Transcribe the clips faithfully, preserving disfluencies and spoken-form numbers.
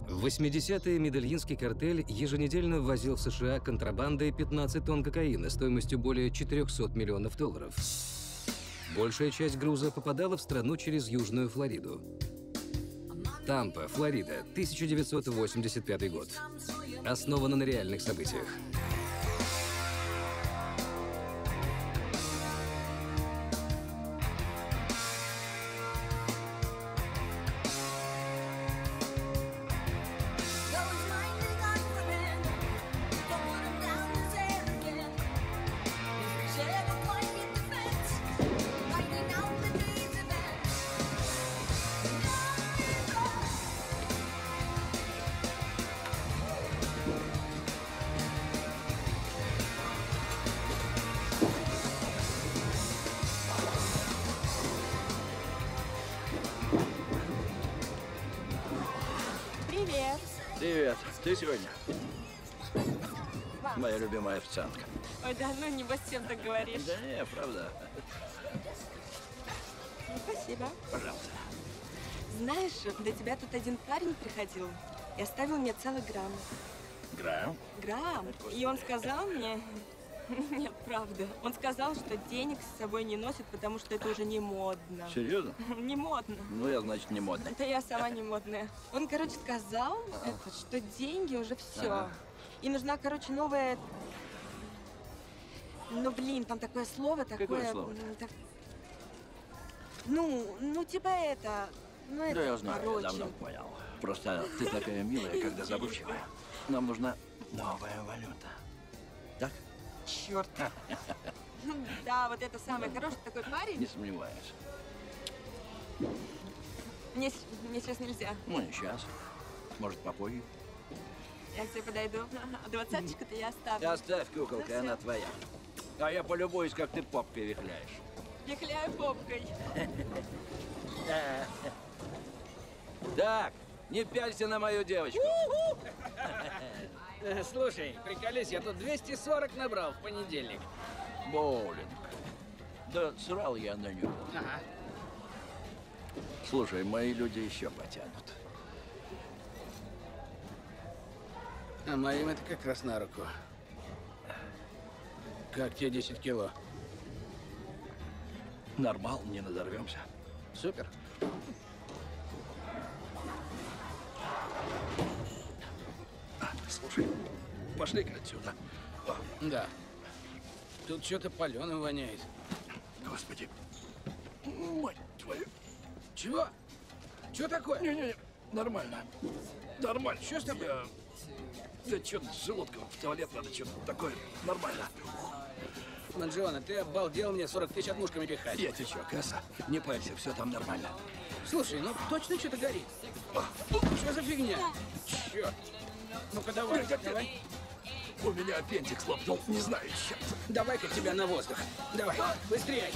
В восьмидесятые медельинский картель еженедельно ввозил в США контрабандой пятнадцать тонн кокаина стоимостью более четырёхсот миллионов долларов. Большая часть груза попадала в страну через Южную Флориду. Тампа, Флорида, тысяча девятьсот восемьдесят пятый год. Основана на реальных событиях. Привет. Привет. Ты сегодня? Моя любимая официантка. Ой, да ну, небось, всем так говоришь. Да не, правда. Ну, спасибо. Пожалуйста. Знаешь, до тебя тут один парень приходил и оставил мне целый грамм. Грамм? Грамм. И он сказал мне... Нет, правда. Он сказал, что денег с собой не носит, потому что это уже не модно. Серьезно? Не модно. Ну, я, значит, не модный. Это я сама не модная. Он, короче, сказал, это, что деньги уже все. Ага. И нужна, короче, новая... Ну, блин, там такое слово, такое... Какое слово? м, так- Ну, ну, типа это... Ну, это, Да, я знаю, я короче. давно понял. Просто ты такая милая, когда забывчивая. Нам нужна новая валюта. Так? Черт. Да, вот это самый хороший такой Не парень. сомневаюсь. Мне, с- мне сейчас нельзя. Ну, не сейчас. Может, попозже. Я к тебе подойду. А двадцаточку-то я оставлю. Оставь, куколка, она твоя. А я полюбуюсь, как ты поп перехляешь. Вихляю попкой. Так, не пялься на мою девочку. Э, Слушай, приколись, я тут двести сорок набрал в понедельник. Боулинг. Да срал я на него. Ага. Слушай, мои люди еще потянут. А моим это как раз на руку. Как тебе десять кило? Нормал, не надорвемся. Супер. Слушай, пошли-ка отсюда. О, Да. Тут что-то паленым воняет. Господи. Мать твою. Чего? Что такое? Не-не-не, нормально. Нормально. Что с тобой? Я... Да что-то с желудком, в туалет надо, что-то такое. Нормально. Манжиона, ты обалдел мне сорок тысяч отмушками пихать. Я тебе что, касса? Не парься, все там нормально. Слушай, ну точно что-то горит. Что за фигня? Черт. Ну-ка давай, Ой, капец. давай. У меня аппендикс лопнул, не знаю, чем. Давай-ка тебя на воздух. Давай, быстрее.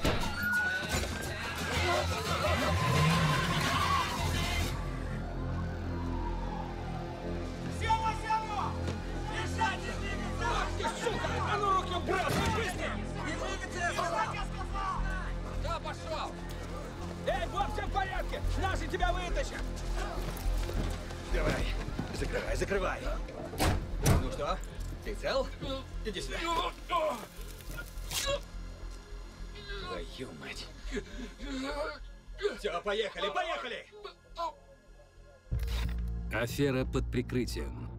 Сема, Сема! Решайте двигаться! Сука, а ну руки убрал, быстрее! Не двигаться, я сказал! Я сказал! Да, пошел! Эй, Боб, все в порядке! Наши тебя вытащат! Давай, закрывай, закрывай. Ну что, ты цел? Иди сюда. Твою мать. Все, поехали, поехали! Афера под прикрытием.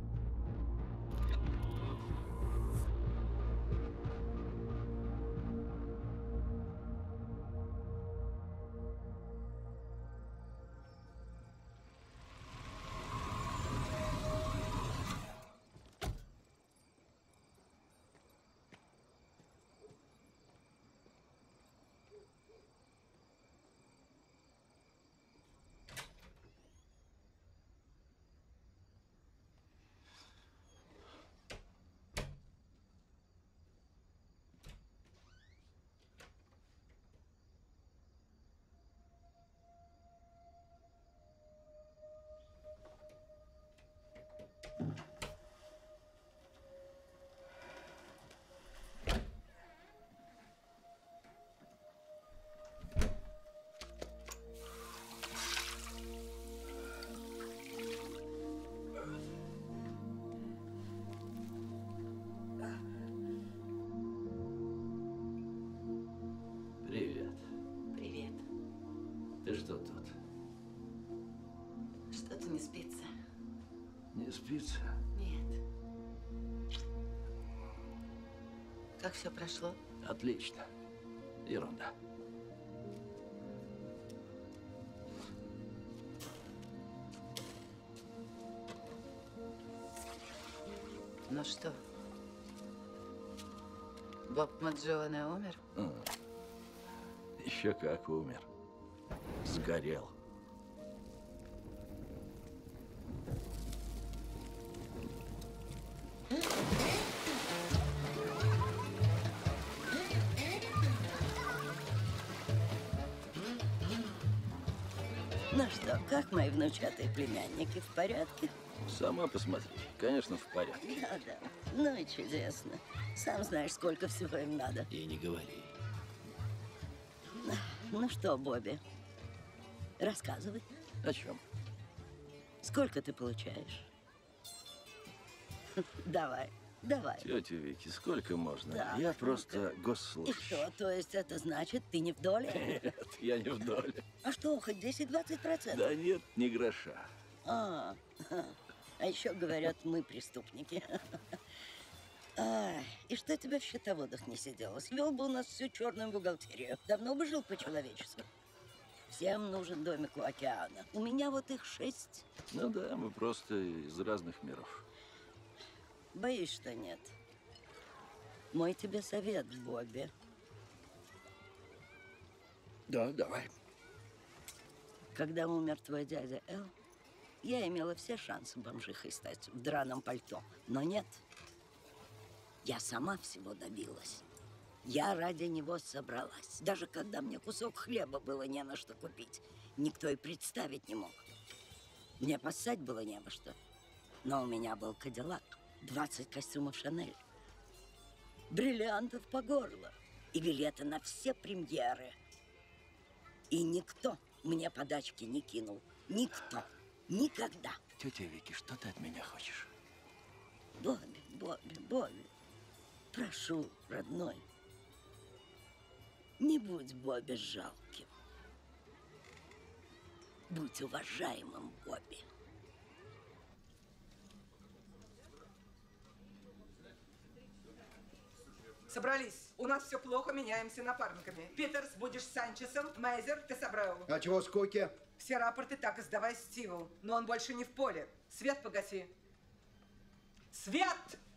Что-то не спится. Не спится? Нет. Как все прошло? Отлично. Ерунда. Ну что? Боб Маджоне умер? А, еще как умер. Сгорел. Ну что, как мои внучатые племянники, в порядке? Сама посмотри. Конечно, в порядке. Да, да. Ну и чудесно. Сам знаешь, сколько всего им надо. И не говори. Ну что, Бобби, рассказывай. О чем? Сколько ты получаешь? Давай, давай. Тетя Вики, сколько можно? Да, Я ну-ка. просто И госслужащий. что, то есть это значит, ты не в доле? Нет, я не в доле. А что, хоть десять-двадцать процентов? Да нет, ни гроша. А, а еще говорят, мы преступники. Ай, и что тебя в счетоводах не сидело? Свел бы у нас всю черную бухгалтерию. Давно бы жил по-человечески. Всем нужен домик у океана. У меня вот их шесть. Ну да, мы просто из разных миров. Боюсь, что нет. Мой тебе совет, Бобби. Да, давай. Когда умер твой дядя Эл, я имела все шансы бомжихой стать в драном пальто. Но нет. Я сама всего добилась. Я ради него собралась. Даже когда мне кусок хлеба было не на что купить. Никто и представить не мог. Мне поссать было не во что. Но у меня был Кадиллак, двадцать костюмов Шанель, бриллиантов по горло и билеты на все премьеры. И никто мне подачки не кинул. Никто. Никогда. Тетя Вики, что ты от меня хочешь? Бобби, Бобби, Бобби. Прошу, родной. Не будь Бобби жалким. Будь уважаемым, Бобби. Собрались. У нас все плохо, меняемся напарниками. Питерс, будешь Санчесом. Мейзер, ты собрал. А чего скуки? Все рапорты так и сдавай Стиву. Но он больше не в поле. Свет погаси. Свет!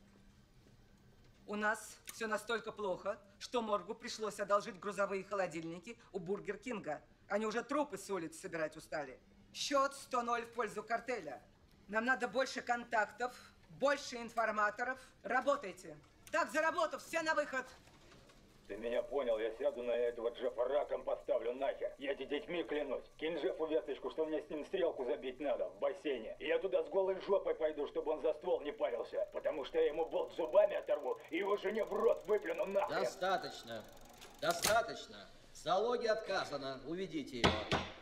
У нас все настолько плохо, что моргу пришлось одолжить грузовые холодильники у Бургер Кинга. Они уже трупы с улиц собирать устали. Счет сто ноль в пользу картеля. Нам надо больше контактов, больше информаторов. Работайте. Так, за работу, все на выход. Ты меня понял, я сяду на этого Джеффа раком поставлю нахер. Я тебе детьми клянусь. Кинь Джеффу весточку, что мне с ним стрелку забить надо в бассейне. И я туда с голой жопой пойду, чтобы он за ствол не парился. Потому что я ему болт зубами оторву и его жене в рот выплюну нахер. Достаточно. Достаточно. В залоге отказано. Уведите его.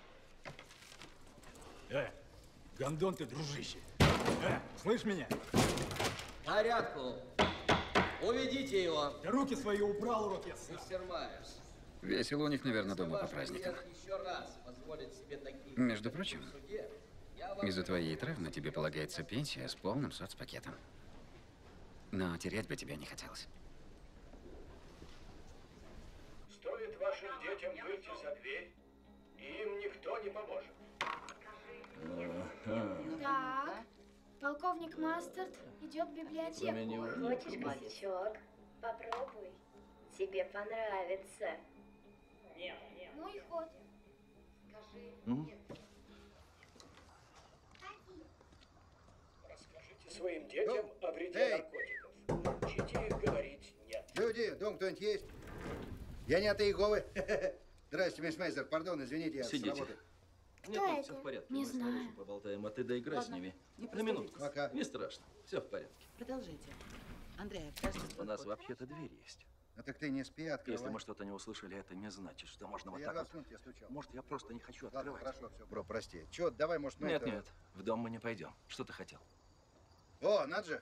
Э, гондон ты, дружище. Э, слышь меня? Порядку. Уведите его. Ты руки свои убрал, урод, я сам. Мистер Майерс. Весело у них, наверное, дома по праздникам. Еще раз позволит себе такие... Между прочим, из-за твоей травмы тебе полагается пенсия с полным соцпакетом. Но терять бы тебя не хотелось. Стоит вашим детям выйти за дверь, и им никто не поможет. Так, полковник Мастерд идет в библиотеку. Хочешь коньячок? Попробуй. Тебе понравится. Нет, нет. Ну и хоть. Скажи. М? Расскажите своим детям Ну, о вреде эй! наркотиков. Учите их говорить «нет». Люди, дом кто-нибудь есть? Я не от Иеговы. Здрасте, мисс Мейзер. Пардон, извините, я с Сидите. работы. Кто Нет, это? все в порядке. Не Мы с знаю. Ларисой поболтаем, а ты доиграй с Ладно. ними. Не На минутку. Пока. Не страшно. Все в порядке. Продолжайте. Андрей, кажется, У нас вообще-то дверь есть. А так ты не спи, открывай. Если мы что-то не услышали, это не значит, что можно вот Я так двадцать вот. минут я стучал. Может, я просто не хочу Ладно, открывать. хорошо, все. Бро, прости. Че, давай, может, мы Нет, это... нет, в дом мы не пойдем. Что ты хотел? О, Наджа.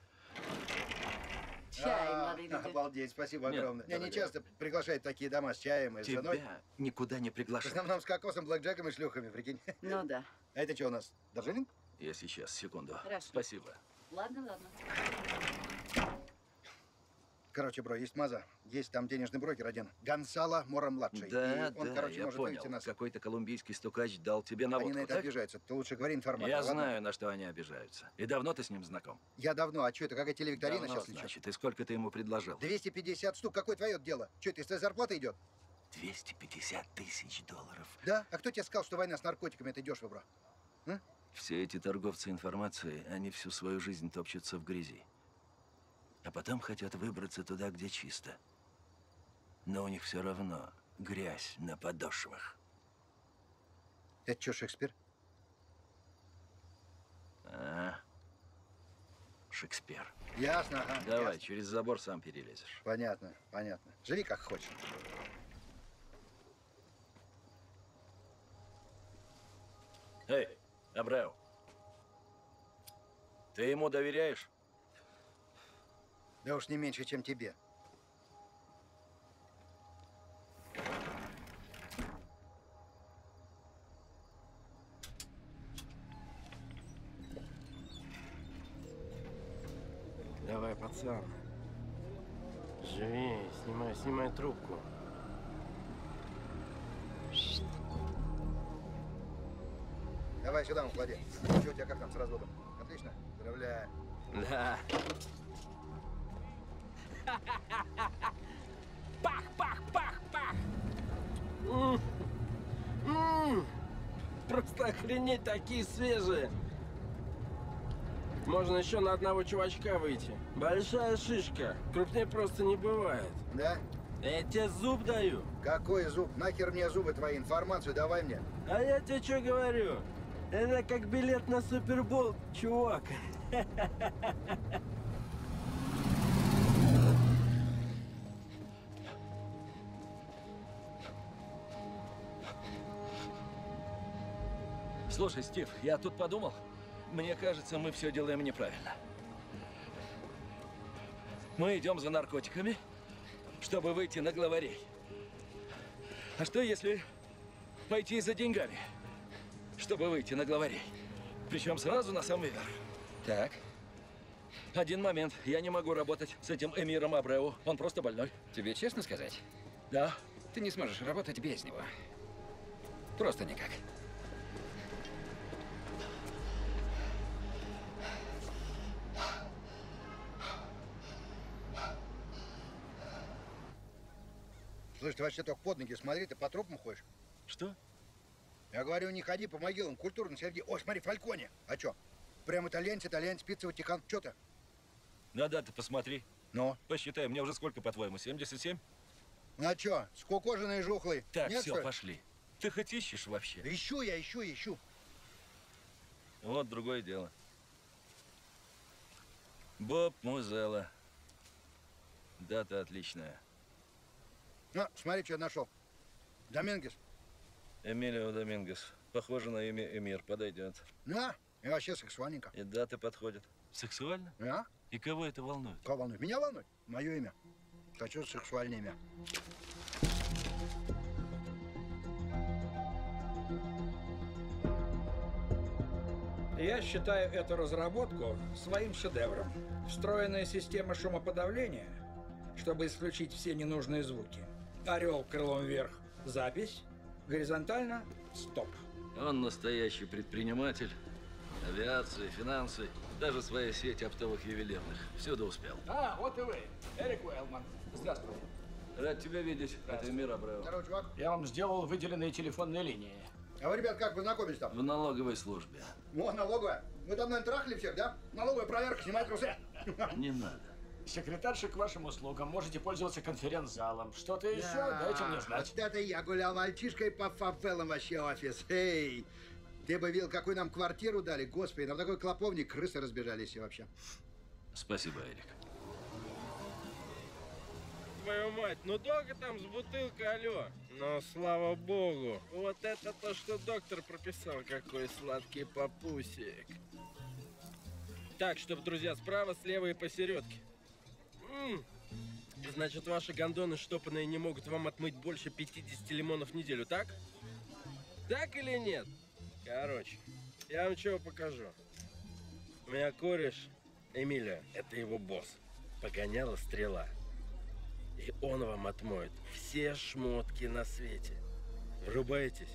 Чай, А, молодые люди. Обалдеть, спасибо Нет, огромное. Меня не дорогая. часто приглашают в такие дома с чаем и с женой. Тебя никуда не В приглашают. основном с кокосом, блэкджеком и шлюхами, прикинь. Ну да. А это что у нас? Даржелинг? Я сейчас, секунду. Хорошо. Спасибо. Ладно, ладно. Короче, бро, есть Маза, есть там денежный брокер один. Гонсало Мора-младший. Да, И он, да, короче, я может понял. вывести нас. Какой-то колумбийский стукач дал тебе наводку, Они на это так? обижаются. Ты лучше говори информацию. Я ладно? знаю, на что они обижаются. И давно ты с ним знаком? Я давно. А что это, какая телевикторина Давно, сейчас? значит. И сколько ты ему предложил? двести пятьдесят штук. Какое твое дело? Что, это из твоей зарплаты идет? двести пятьдесят тысяч долларов. Да? А кто тебе сказал, что война с наркотиками это дешево, бро? А? Все эти торговцы информацией, они всю свою жизнь топчутся в грязи. А потом хотят выбраться туда, где чисто. Но у них все равно грязь на подошвах. Это что, Шекспир? А, Шекспир. Ясно, ага. Давай, ясно. через забор сам перелезешь. Понятно, понятно. Живи как хочешь. Эй, Абреу. Ты ему доверяешь? Да уж не меньше, чем тебе. Давай, пацан. Живи, снимай, снимай трубку. Давай сюда, уклади. Что у тебя как там с разводом? Отлично? Поздравляю. Да. Пах, пах, пах, пах. М, м, Просто охренеть, такие свежие. Можно еще на одного чувачка выйти. Большая шишка. Крупнее просто не бывает. Да? Я тебе зуб даю. Какой зуб? Нахер мне зубы твои? Информацию давай мне. А я тебе что говорю? Это как билет на Супербол, чувак. Слушай, Стив, я тут подумал. Мне кажется, мы все делаем неправильно. Мы идем за наркотиками, чтобы выйти на главарей. А что если пойти за деньгами, чтобы выйти на главарей? Причем сразу на самый верх. Так. Один момент. Я не могу работать с этим Эмиром Абреу. Он просто больной. Тебе честно сказать? Да. Ты не сможешь работать без него. Просто никак. Слышь, ты вообще только под ноги смотри, ты по трупам ходишь? Что? Я говорю, не ходи по могилам, культурно среди. Ой, смотри, Фальконе. А чё? Прям итальянец, итальянец, пицца, Ватикан. Чё ты? Да-да, ты посмотри. Ну? Посчитай, мне уже сколько, по-твоему, семьдесят семь? Ну а чё, скукоженный и жухлый? Так, Нет, все, что ли? пошли. Ты хоть ищешь вообще? Ищу я, ищу, ищу. Вот другое дело. Боб Музелла. Дата отличная. Ну, смотри, что я нашел. Домингес. Эмилио Домингес. Похоже на имя Эмир. Подойдет. Да, и вообще сексуальненько. И даты подходят. Сексуально? Да. И кого это волнует? Кого волнует? Меня волнует? Мое имя. Хочу сексуальное имя. Я считаю эту разработку своим шедевром. Встроенная система шумоподавления, чтобы исключить все ненужные звуки. Орел крылом вверх – запись. Горизонтально – стоп. Он настоящий предприниматель. Авиация, финансы, даже своя сеть оптовых ювелирных. Всюду успел. А, вот и вы. Эрик Уэллман. Здравствуйте. Рад тебя видеть. Это Эмир Абреу. Здорово, чувак. Я вам сделал выделенные телефонные линии. А вы, ребят, как познакомились там? В налоговой службе. О, налоговая. Вы там, наверное, трахали всех, да? Налоговая проверка, снимай трусы. Не надо. Секретарша к вашим услугам. Можете пользоваться конференц-залом. Что-то еще? Дайте мне знать. Вот это я гулял мальчишкой по фавелам вообще офис. Эй, ты бы видел, какую нам квартиру дали. Господи, нам такой клоповник, крысы разбежались и вообще. Спасибо, Эрик. Твою мать, ну долго там с бутылкой, алло. Но слава богу, вот это то, что доктор прописал, какой сладкий папусик. Так, чтобы, друзья, справа, слева и посередке. М-м. Значит, ваши гондоны штопанные не могут вам отмыть больше пятидесяти лимонов в неделю, так? Так или нет? Короче, Я вам чего покажу. У меня кореш Эмилио, это его босс. Погоняла стрела. И он вам отмоет все шмотки на свете. Врубаетесь?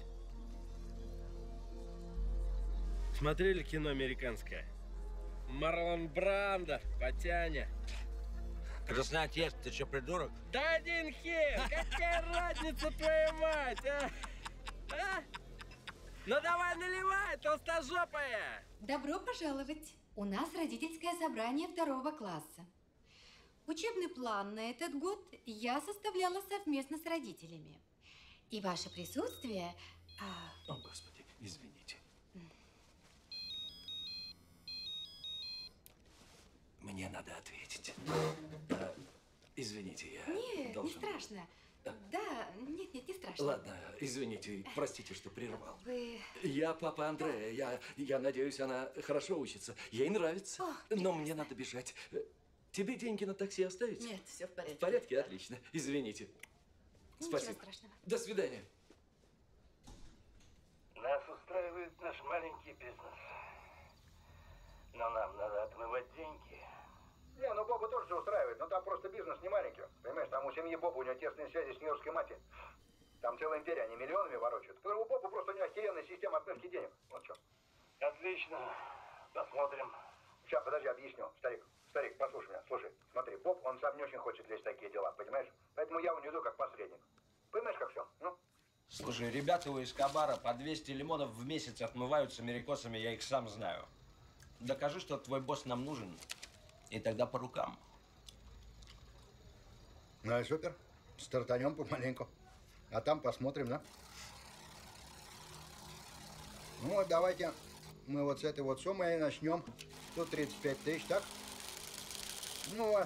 Смотрели кино американское? Марлон Брандо, Потяня. Красный отец, ты что, придурок? Да один хер! Какая разница, твоя мать, а? А? Ну давай наливай, толстожопая! Добро пожаловать! У нас родительское собрание второго класса. Учебный план на этот год я составляла совместно с родителями. И ваше присутствие... А... О, Господи, извините. Мне надо ответить. А, извините, я Нет, должен... не страшно. Да, нет, нет, не страшно. Ладно, извините, простите, что прервал. Вы... Я папа Андрея. Я, я надеюсь, она хорошо учится. Ей нравится. О, но мне надо бежать. Тебе деньги на такси оставить? Нет, все в порядке. В порядке? Отлично. Извините. Ничего Спасибо. страшного. До свидания. Нас устраивает наш маленький бизнес. Но нам надо отмывать деньги. Не, ну Боба тоже все устраивает, но там просто бизнес не маленький. Понимаешь, там у семьи Боба, у него тесные связи с нью-йоркской мафией. Там целая империя, они миллионами ворочают. У Боба просто у него охеренная система отмывки денег. Вот что. Отлично. Посмотрим. Сейчас, подожди, объясню. Старик, старик, послушай меня. Слушай, смотри, Боб, он сам не очень хочет лезть в такие дела, понимаешь? Поэтому я у него иду как посредник. Понимаешь, как все? Ну? Слушай, ребята у Эскобара по двести лимонов в месяц отмывают с америкосами, я их сам знаю. Докажи, что твой босс нам нужен, и тогда по рукам. Ну и супер. Стартанем помаленьку. А там посмотрим, да? Ну вот давайте мы вот с этой вот суммой начнем. сто тридцать пять тысяч, так? Ну вот.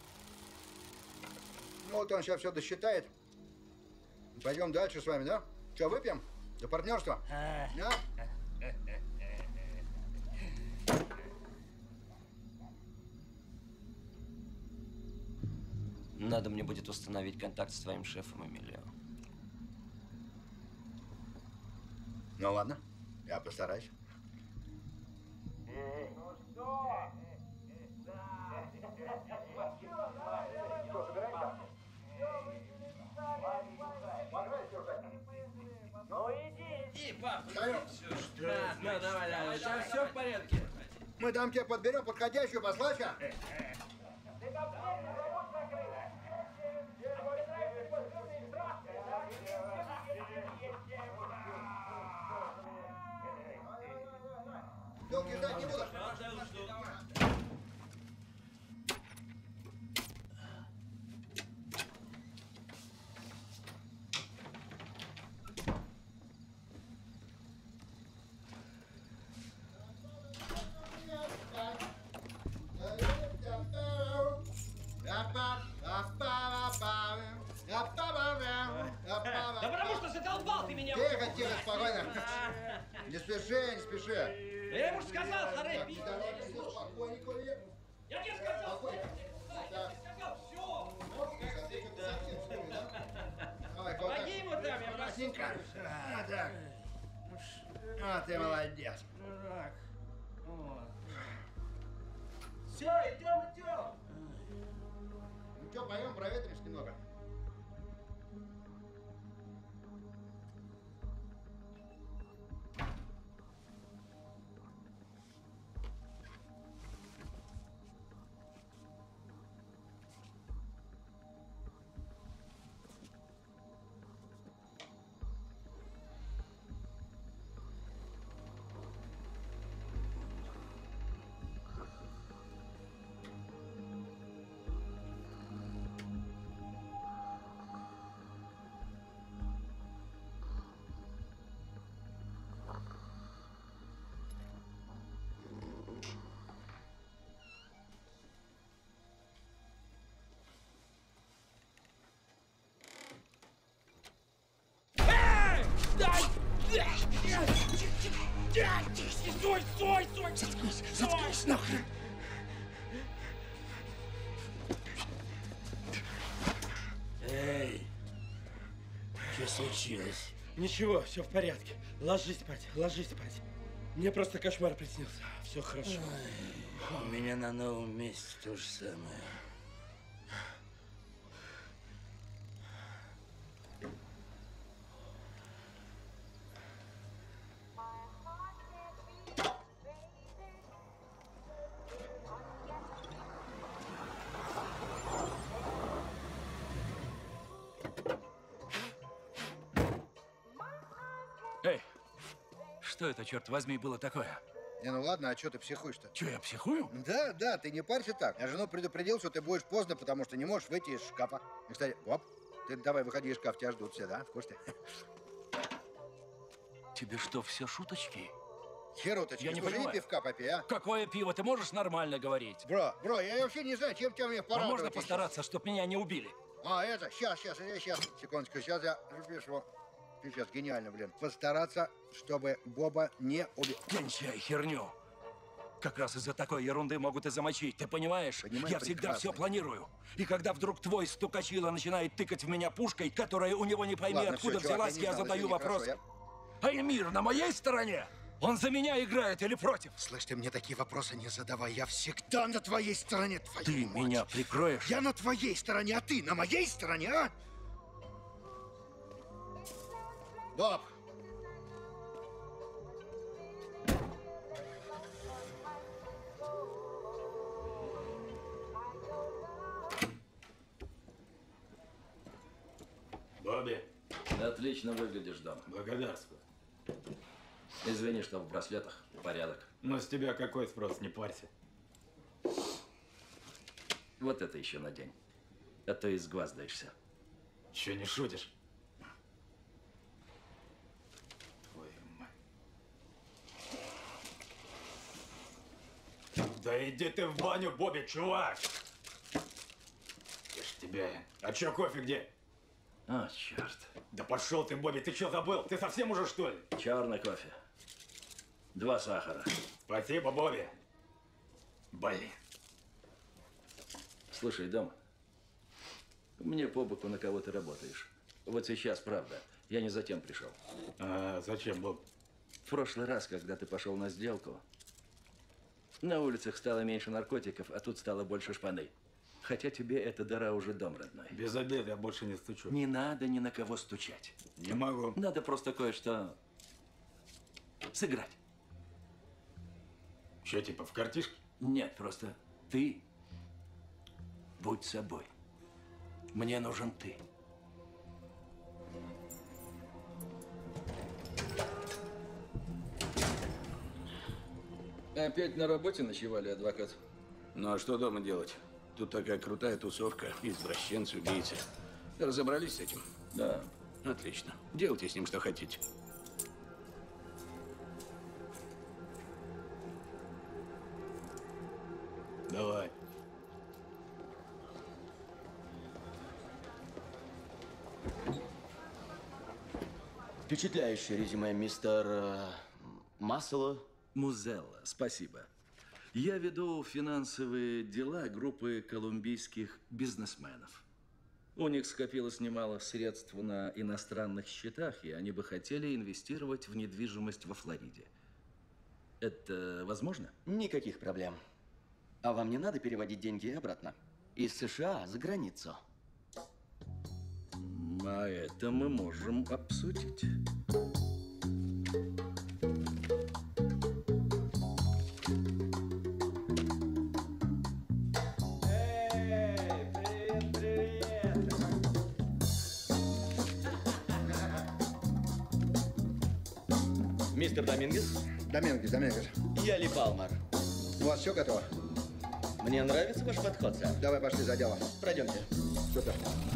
Ну вот он сейчас все досчитает. Пойдем дальше с вами, да? Что, выпьем? За партнерство? Да? Надо мне будет установить контакт с твоим шефом, Эмилио. Ну ладно, я постараюсь. Ну что? Что, собираемся? Ну иди. Иди, пап, Встаем. Да, да, давай, давай, там все в порядке. Мы там тебе подберем подходящую послача. Долго ждать не буду. Да потому что задолбал ты меня! Тихо, тихо, спокойно. Не спеши, не спеши. Да я ему же сказал, Харей, пить! Спокойненько, Лев. Я тебе сказал! Я тебе сказал, все! Помоги ему там, я прошу. А, так. А, ты молодец. Дурак. Все, идем, идем! Ну что, поем, проветримся немного. Стой, стой, стой! Заткнись, заткнись нахрен! Эй! Что случилось? Ничего, все в порядке. Ложись спать, ложись спать. Мне просто кошмар приснился. Все хорошо. У меня на новом месте то же самое. Эй, что это, черт возьми, было такое? Не, ну ладно, а что ты психуешь-то? Че, я психую? Да, да, ты не парься так. Я жену предупредил, что ты будешь поздно, потому что не можешь выйти из шкафа. И, кстати, оп, ты давай выходи из шкафа, тебя ждут все, да? В курсе? Тебе что, все шуточки? Херуточки, Я не слушай, понимаю. иди пивка попей, а? Какое пиво? Ты можешь нормально говорить? Бро, бро, я вообще не знаю, чем тебя мне А порадовать. можно еще. постараться, чтоб меня не убили? А, это, сейчас, сейчас, сейчас, секундочку, сейчас я запишу. Пипец, гениально, блин. Постараться, чтобы Боба не убил. Кончай херню. Как раз из-за такой ерунды могут и замочить, ты понимаешь? Понимаю, Я всегда прекрасно. все планирую. И когда вдруг твой стукачило начинает тыкать в меня пушкой, которая у него не пойми Ладно, откуда всё, чувак, взялась, я не я знал, задаю извини, вопрос. хорошо, А Эмир на моей стороне? Он за меня играет или против? Слышь, ты мне такие вопросы не задавай. Я всегда на твоей стороне, твою Ты мать. меня прикроешь? Я на твоей стороне, а ты на моей стороне, а? Боб! Бобби. Отлично выглядишь, Дом. Благодарствую. Извини, что в браслетах. Порядок. Но с тебя какой спрос, не парься. Вот это еще надень. А то изгваздаешься. Че, не шутишь? Твою мать. Да иди ты в баню, Бобби, чувак! Я ж тебя... А че, кофе где? А, черт. Да пошел ты, Бобби, ты что забыл? Ты совсем уже, что ли? Черный кофе. Два сахара. Спасибо, Бобби. Блин. Слушай, Дом, мне по боку, на кого ты работаешь. Вот сейчас, правда, я не затем пришел. А зачем, Боб? В прошлый раз, когда ты пошел на сделку, на улицах стало меньше наркотиков, а тут стало больше шпаны. Хотя тебе эта дыра уже дом родной. Без обеда я больше не стучу. Не надо ни на кого стучать. Не могу. Надо просто кое-что сыграть. Что, типа в картишке? Нет, просто ты будь собой. Мне нужен ты. Опять на работе ночевали, адвокат? Ну а что дома делать? Тут такая крутая тусовка, извращенцы, убийцы. Разобрались с этим? Да. Отлично. Делайте с ним, что хотите. Давай. Впечатляющее резюме, мистер э, Масло. Музелла, спасибо. Я веду финансовые дела группы колумбийских бизнесменов. У них скопилось немало средств на иностранных счетах, и они бы хотели инвестировать в недвижимость во Флориде. Это возможно? Никаких проблем. А вам не надо переводить деньги обратно? Из США за границу. А это мы можем обсудить. Мистер Домингес? Домингес, Домингес. Я Ли Палмер. У вас все готово? Мне нравится ваш подход, сэр. Давай, пошли за дело. Пройдемте. Супер.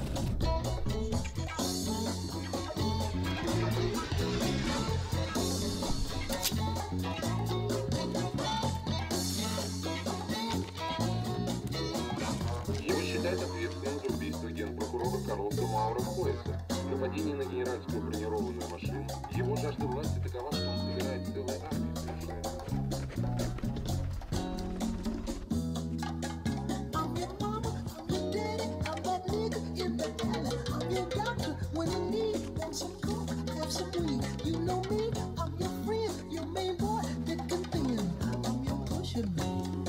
Его считают ответственным за убийство генпрокурора Карлоса Маура Хуэса. В нападении на генеральскую бронированную машину его жажда власти такова, что он собирает целую армию совершает. I'm your mama, I'm your daddy, I'm that nigga in the push your man.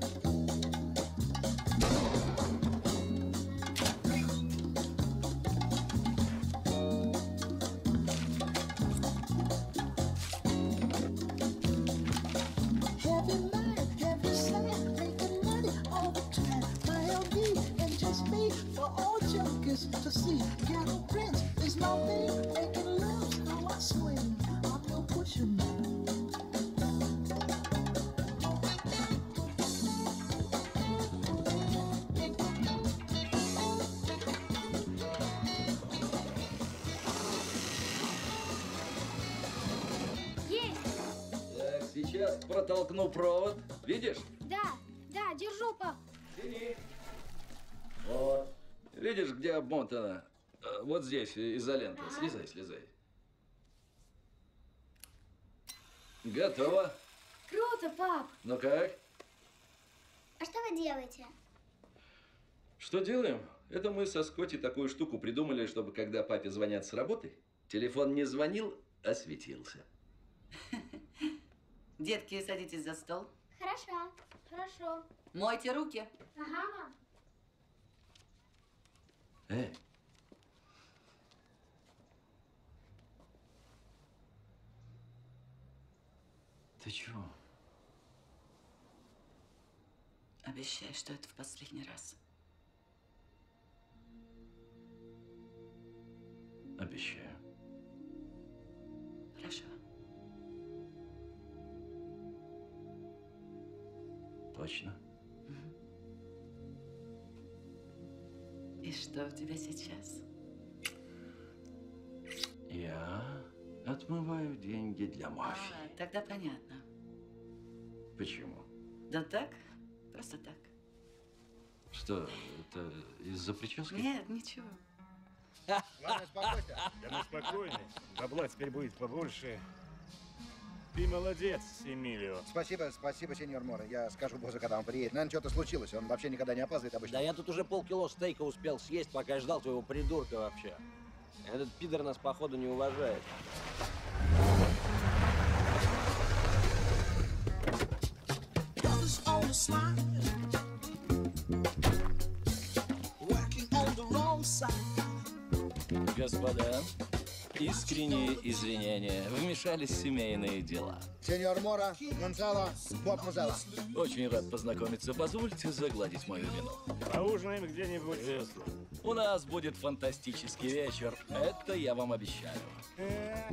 Heavy life, heavy side, making money all the time. Miami and just me for all junkies to see. Ghetto Prince is my name, making love how I swing. I'm no pusher man. Так, сейчас протолкну провод. Видишь? Да, да, держу, пап. Тяни. Вот. Видишь, где обмотано? Э, Вот здесь изолента. Ага. Слезай, слезай. Готово. Круто, пап. Ну как? А что вы делаете? Что делаем? Это мы со Скотти такую штуку придумали, чтобы когда папе звонят с работы, телефон не звонил, а светился. Детки, садитесь за стол. Хорошо, хорошо. Мойте руки. Ага, мам. Эй. Ты чего? Обещай, что это в последний раз. Обещаю. Хорошо. Точно? И что у тебя сейчас? Я отмываю деньги для мафии. А, тогда понятно. Почему? Да так, просто так. Что, это из-за прически? Нет, ничего. Ладно, успокойся. Да мы спокойны. Бабла теперь будет побольше. Ты молодец, Эмилио. Спасибо, спасибо, сеньор Мора. Я скажу боссу, когда он приедет. Наверное, что-то случилось. Он вообще никогда не опаздывает обычно. Да я тут уже полкило стейка успел съесть, пока я ждал твоего придурка вообще. Этот пидор нас, походу, не уважает. Господа, искренние извинения. Вмешались в семейные дела. Сеньор Мора, Гонсало, Боб Музелла. Очень рад познакомиться. Позвольте загладить мою вину. Поужинаем где-нибудь. У нас будет фантастический вечер. Это я вам обещаю. Эй,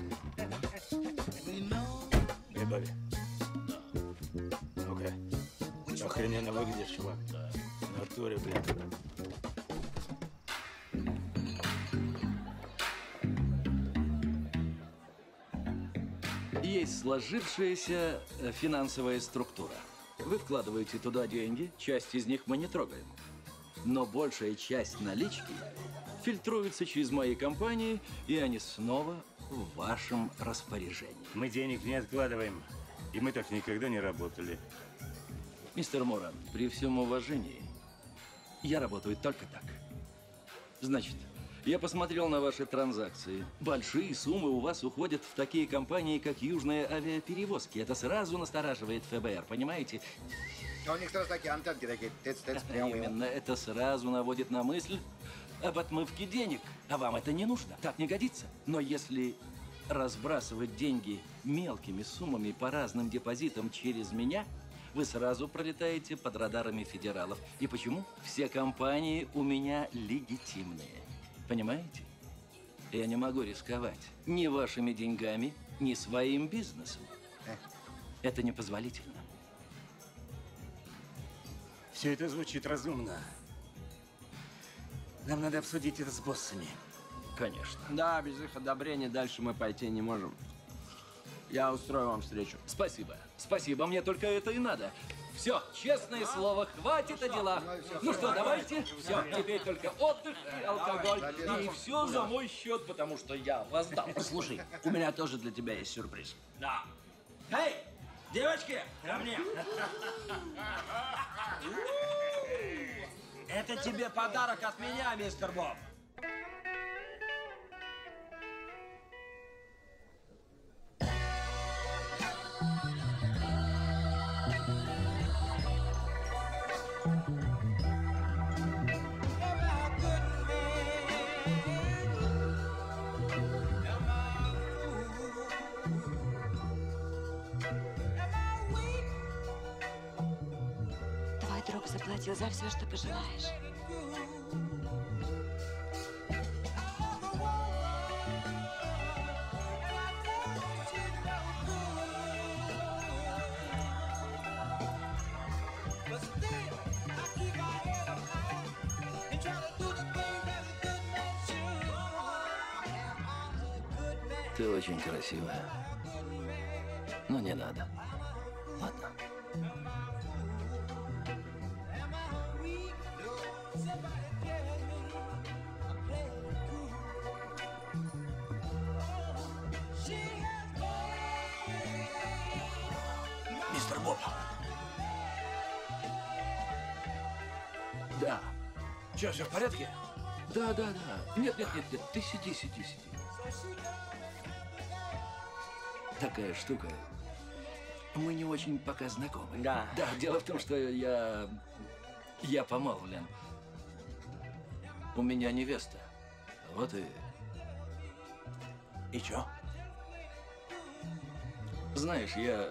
Бобби. Ну-ка. Охрененно выглядишь, чувак. В натуре, блин. Есть сложившаяся э, финансовая структура. Вы вкладываете туда деньги, часть из них мы не трогаем. Но большая часть налички фильтруется через мои компании, и они снова в вашем распоряжении. Мы денег не откладываем, и мы так никогда не работали. Мистер Моран, при всем уважении, я работаю только так. Значит, я посмотрел на ваши транзакции. Большие суммы у вас уходят в такие компании, как Южные авиаперевозки. Это сразу настораживает ФБР, понимаете? А у них сразу такие антенки такие. Тыц, тыц, А именно это сразу наводит на мысль об отмывке денег. А вам это не нужно. Так не годится. Но если разбрасывать деньги мелкими суммами по разным депозитам через меня, вы сразу пролетаете под радарами федералов. И почему? Все компании у меня легитимные. Понимаете? Я не могу рисковать ни вашими деньгами, ни своим бизнесом. Это непозволительно. Все это звучит разумно. Нам надо обсудить это с боссами. Конечно. Да, без их одобрения дальше мы пойти не можем. Я устрою вам встречу. Спасибо. Спасибо, мне только это и надо. Все, честное слово, хватит о делах. Ну что, давайте. Все, теперь только отдых и алкоголь. И все за мой счет, потому что я опоздал. Слушай, у меня тоже для тебя есть сюрприз. Да. Эй, девочки, ко мне. Это тебе подарок от меня, мистер Боб. Твой друг заплатил за все, что пожелаешь. Ты очень красивая. Но не надо. Ладно. Мистер Боб. Да. Че, все в порядке? Да, да, да. Нет, нет, нет, нет. Ты сиди, сиди, сиди. Такая штука. Мы не очень пока знакомы. Да. Да, дело в том, что я... Я помолвлен. У меня невеста. Вот и... И чё? Знаешь, я...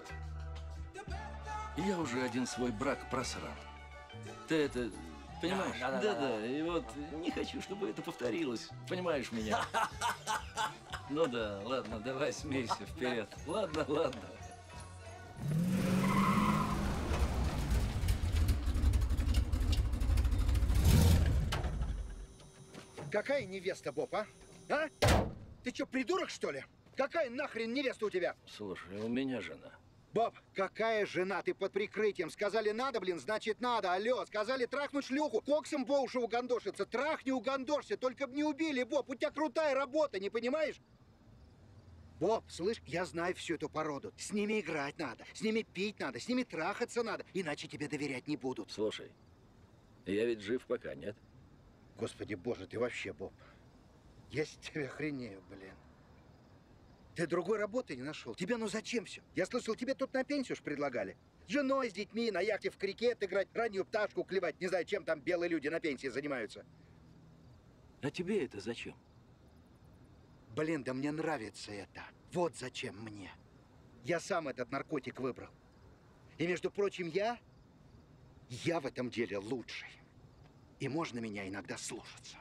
Я уже один свой брак просрал. Ты это... Понимаешь? Да, да, да, Да-да. да. И вот не хочу, чтобы это повторилось. Понимаешь меня? Ну да, ладно, давай смейся вперед. Ладно, ладно. Какая невеста, Боб, а? А? Ты что, придурок, что ли? Какая нахрен невеста у тебя? Слушай, у меня жена. Боб, какая жена? Ты под прикрытием. Сказали надо, блин, значит надо. Алло, сказали трахнуть шлюху. Коксом по уши угандошиться. Трахни, угандошься. Только б не убили, Боб. У тебя крутая работа, не понимаешь? Боб, слышь, я знаю всю эту породу. С ними играть надо, с ними пить надо, с ними трахаться надо. Иначе тебе доверять не будут. Слушай, я ведь жив пока, нет? Господи боже, ты вообще, Боб. Я с тебя охренею, блин. Ты другой работы не нашел. Тебе ну зачем все? Я слышал, тебе тут на пенсию ж предлагали. С женой, с детьми, на яхте в крикет играть, раннюю пташку клевать. Не знаю, чем там белые люди на пенсии занимаются. А тебе это зачем? Блин, да мне нравится это. Вот зачем мне. Я сам этот наркотик выбрал. И, между прочим, я... Я в этом деле лучший. И можно меня иногда слушаться.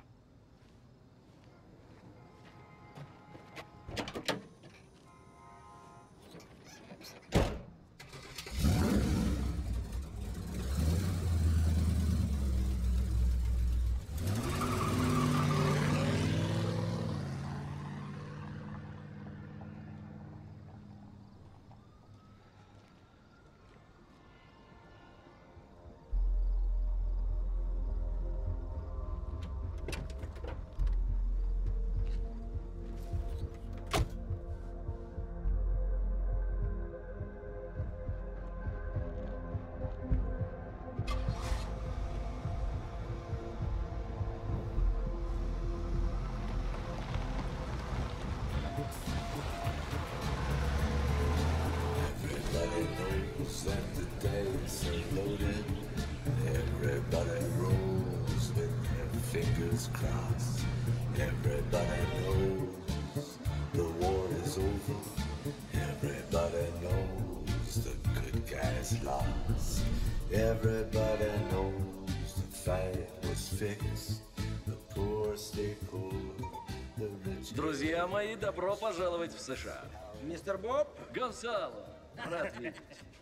Everybody knows that the dice are loaded. Everybody rolls with their fingers crossed. Everybody knows the war is over. Everybody knows the good guys lost. Everybody knows the fight was fixed. The poor stay poor. The rich. Друзья мои, добро пожаловать в США. Мистер Боб? Гонсало, рад видеть.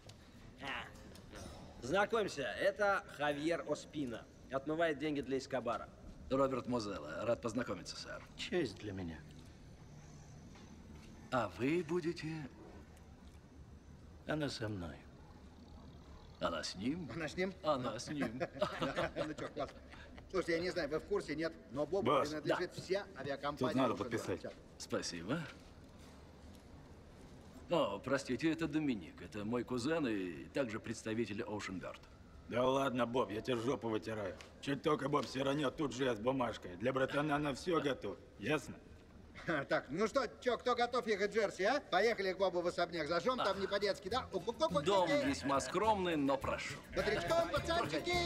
Знакомься, это Хавьер Оспина. Отмывает деньги для Эскобара. Роберт Мозелло, рад познакомиться, сэр. Честь для меня. А вы будете... Она со мной. Она с ним? Она с ним? Она с ним. Ну что, классно. Слушайте, я не знаю, вы в курсе, нет, но Бобу Босс, принадлежит да. вся авиакомпания. Тут надо Ocean подписать. Guard. Спасибо. О, простите, это Доминик. Это мой кузен и также представитель Ocean Guard. Да ладно, Боб, я тебе жопу вытираю. Чуть только Боб сиранет, тут же я с бумажкой. Для братана на все готов. Ясно? Так, ну что, чё, кто готов ехать в Джерси, а? Поехали к Бобу в особняк. Зажжем там не по-детски, да? Дом весьма скромный, но прошу. Бодрячком, пацанчики!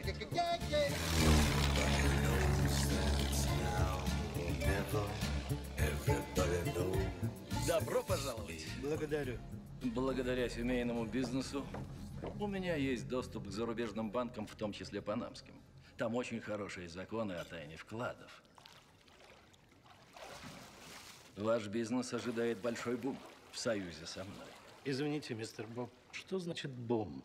Добро пожаловать. Благодарю. Благодаря семейному бизнесу у меня есть доступ к зарубежным банкам, в том числе панамским. Там очень хорошие законы о тайне вкладов. Ваш бизнес ожидает большой бум в союзе со мной. Извините, мистер Боб, что значит бум?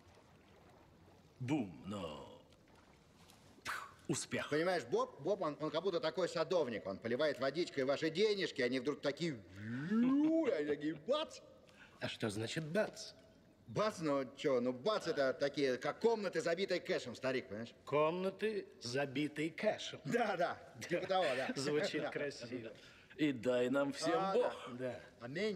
Бум, но... Успех. Понимаешь, Боб, Боб, он, он как будто такой садовник. Он поливает водичкой ваши денежки, они вдруг такие... Они такие бац! А что значит бац? Бац, ну что, ну бац, это такие, как комнаты, забитые кэшем, старик, понимаешь? Комнаты, забитые кэшем. Да, да, типа того, да. Звучит красиво. И дай нам всем А, Бог. Да. Аминь.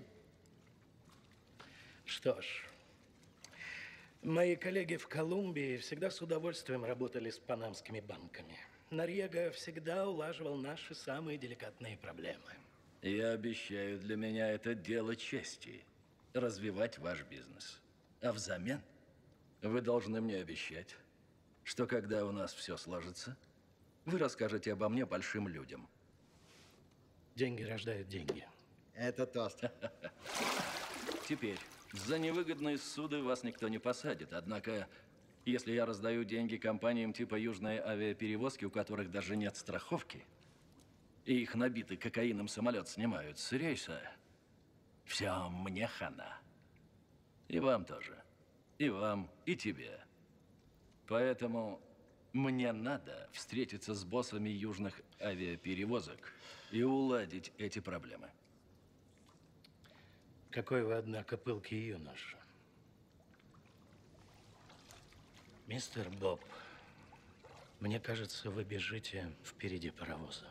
Что ж, мои коллеги в Колумбии всегда с удовольствием работали с панамскими банками. Норьего всегда улаживал наши самые деликатные проблемы. Я обещаю, для меня это дело чести – развивать ваш бизнес. А взамен вы должны мне обещать, что когда у нас все сложится, вы расскажете обо мне большим людям. Деньги рождают деньги. Это тост. Теперь, за невыгодные суды вас никто не посадит. Однако, если я раздаю деньги компаниям типа Южной авиаперевозки, у которых даже нет страховки, и их набитый кокаином самолет снимают с рейса, все, мне хана. И вам тоже. И вам, и тебе. Поэтому мне надо встретиться с боссами южных авиаперевозок и уладить эти проблемы. Какой вы, однако, пылкий юноша. Мистер Боб, мне кажется, вы бежите впереди паровоза.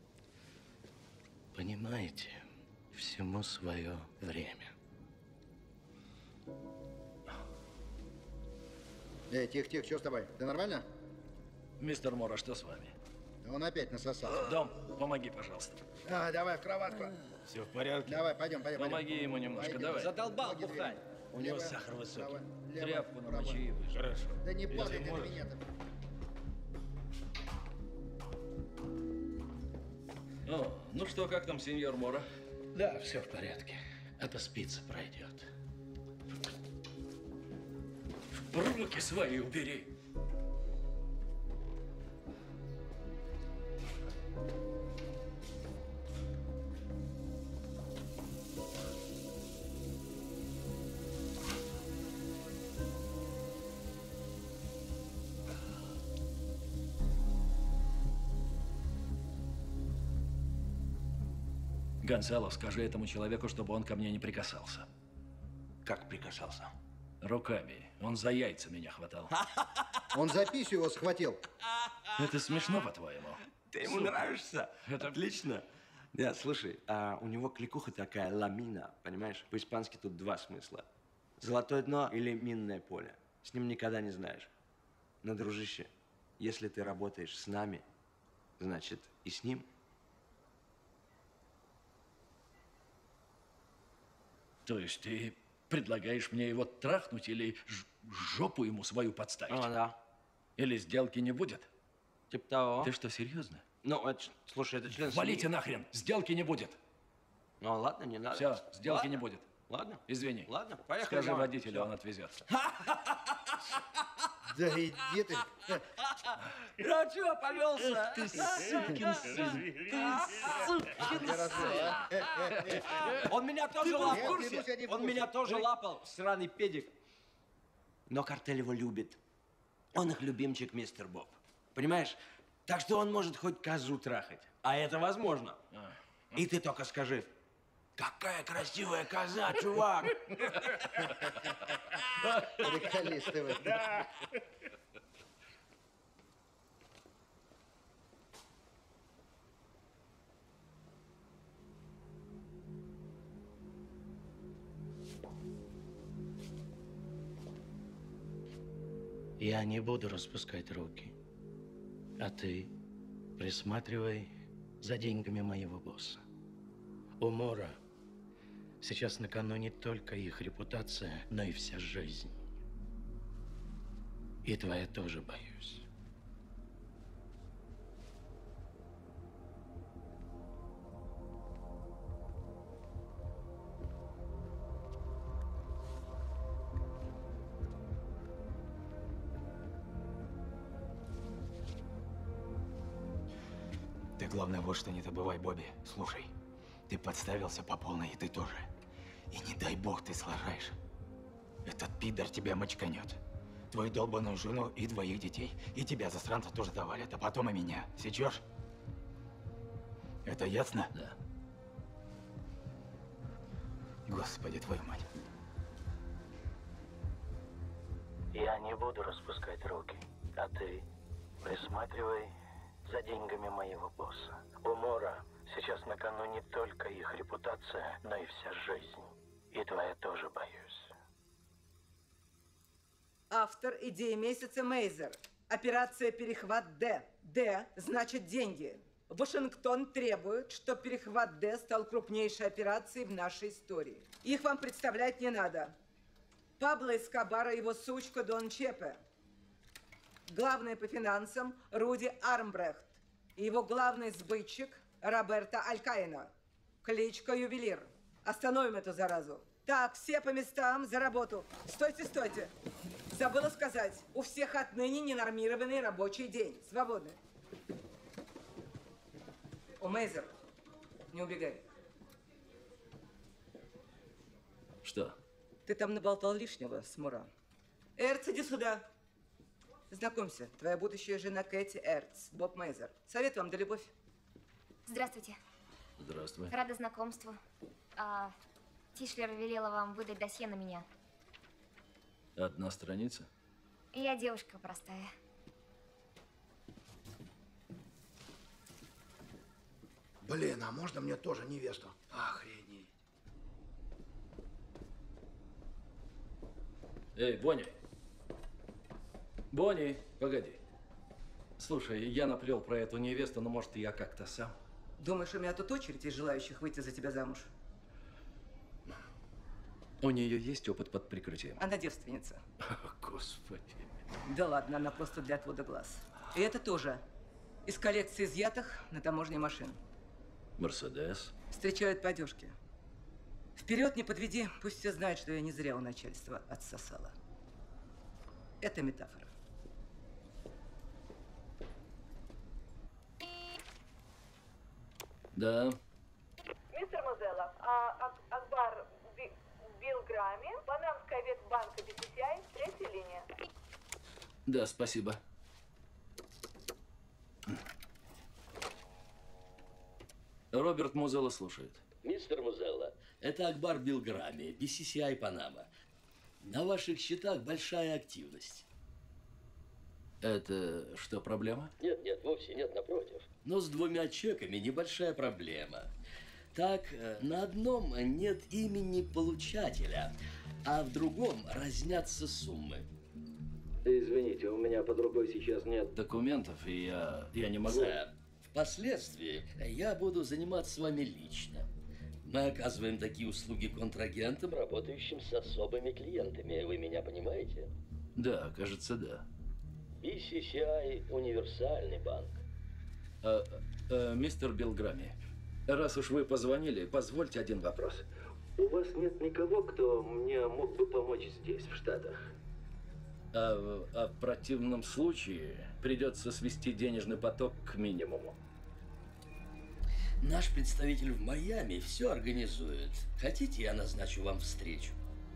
Понимаете, всему свое время. Эй, тихо, тихо, что с тобой? Ты нормально? Мистер Мора, что с вами? Он опять насосался. Дом, помоги, пожалуйста. А, давай в кроватку. Все в порядке. Давай, пойдем, пойдем. Помоги пойдем. ему немножко, Пойдем. давай. Задолбал Ноги бухать. двигай. У него Лево, сахар высокий. право, лево, Тряпку право. намочи и выжми. Хорошо. Да не Если падай ты на можешь. меня-то. О, ну что, как там, сеньор Мора? Да, все в порядке. Отоспиться пройдет. Руки свои убери. Гонсало, скажи этому человеку, чтобы он ко мне не прикасался. Как прикасался? Руками. Он за яйца меня хватал. Он за писю его схватил. Это смешно, по-твоему? Ты ему Супер. нравишься? Это- Отлично. Да, слушай, а у него кликуха такая, ламина, понимаешь? По-испански тут два смысла. Золотое дно или минное поле. С ним никогда не знаешь. Но, дружище, если ты работаешь с нами, значит, и с ним. То есть ты предлагаешь мне его трахнуть или ж- жопу ему свою подставить? О, да. Или сделки не будет? Типа того. Ты что, серьезно? Ну, это, ж- слушай, это член Валите семьи. нахрен, сделки не будет. Ну, ладно, не надо. Все, сделки Ладно. не будет. Ладно. Извини. Ладно, поехали. Скажи давай. водителю, Всё. он отвезет. Да иди ты. Ну чё, повелся? Ты сукин сын. Ты сукин сын. Он меня тоже Ты был в лапал. курсе? Я не в Он курсе. меня тоже лапал, сраный педик. Но картель его любит. Он их любимчик, мистер Боб. Понимаешь? Так что он может хоть козу трахать. А это возможно. И ты только скажи, какая красивая коза, чувак! Приколист ты вы. Да. Я не буду распускать руки. А ты присматривай за деньгами моего босса. У Мора сейчас на кону не только их репутация, но и вся жизнь. И твоя тоже, боюсь. Ты, главное, вот что не забывай, Бобби. Слушай, ты подставился по полной, и ты тоже. И не дай бог ты сложаешь. Этот пидор тебя мочканет. Твою долбаную жену и двоих детей. И тебя, засранца, тоже завалят, а потом и меня. Сечешь? Это ясно? Да. Господи, твою мать. Я не буду распускать руки, а ты присматривай за деньгами моего босса. У Мора сейчас на кону не только их репутация, но и вся жизнь. И твоя тоже, боюсь. Автор идеи месяца Мейзер. Операция «Перехват Д». Д значит деньги. Вашингтон требует, чтобы перехват Д стал крупнейшей операцией в нашей истории. Их вам представлять не надо. Пабло Эскобар и его сучка Дон Чепе. Главный по финансам Руди Армбрехт и его главный сбытчик Роберто Алькаино. Кличка Ювелир. Остановим эту заразу. Так, все по местам, за работу. Стойте, стойте. Забыла сказать, у всех отныне ненормированный рабочий день. Свободны. О, Мейзер, не убегай. Что? Ты там наболтал лишнего, Смура. Эрц, иди сюда. Знакомься, твоя будущая жена Кэти Эрц, Боб Мейзер. Совет вам, да любовь. Здравствуйте. Здравствуй. Рада знакомству. А, Тишлер велела вам выдать досье на меня. Одна страница? Я девушка простая. Блин, а можно мне тоже невесту? Охренеть. Эй, Бонни. Бонни, погоди. Слушай, я наплел про эту невесту, но может я как-то сам. Думаешь, у меня тут очередь из желающих выйти за тебя замуж? У нее есть опыт под прикрытием? Она девственница. О, Господи. Да ладно, она просто для отвода глаз. И это тоже из коллекции изъятых на таможне машин. Мерседес. Встречают по одежке. Вперед не подведи, пусть все знают, что я не зря у начальства отсосала. Это метафора. Да. Мистер Мозелло, а, Акбар Билграми, Панамская ветбанка би си си ай, третья линия. Да, спасибо. Роберт Музелло слушает. Мистер Музелло, это Акбар Билграми, би си си ай Панама. На ваших счетах большая активность. Это что, проблема? Нет, нет, вовсе нет, напротив. Но с двумя чеками небольшая проблема. Так, на одном нет имени получателя, а в другом разнятся суммы. Извините, у меня под рукой сейчас нет документов, и я, я не могу... Сэр, впоследствии я буду заниматься с вами лично. Мы оказываем такие услуги контрагентам, работающим с особыми клиентами. Вы меня понимаете? Да, кажется, да. би си си ай – универсальный банк. А, а, мистер Билграми, раз уж вы позвонили, позвольте один вопрос. У вас нет никого, кто мне мог бы помочь здесь, в Штатах? А, а в противном случае придется свести денежный поток к минимуму. Наш представитель в Майами все организует. Хотите, я назначу вам встречу?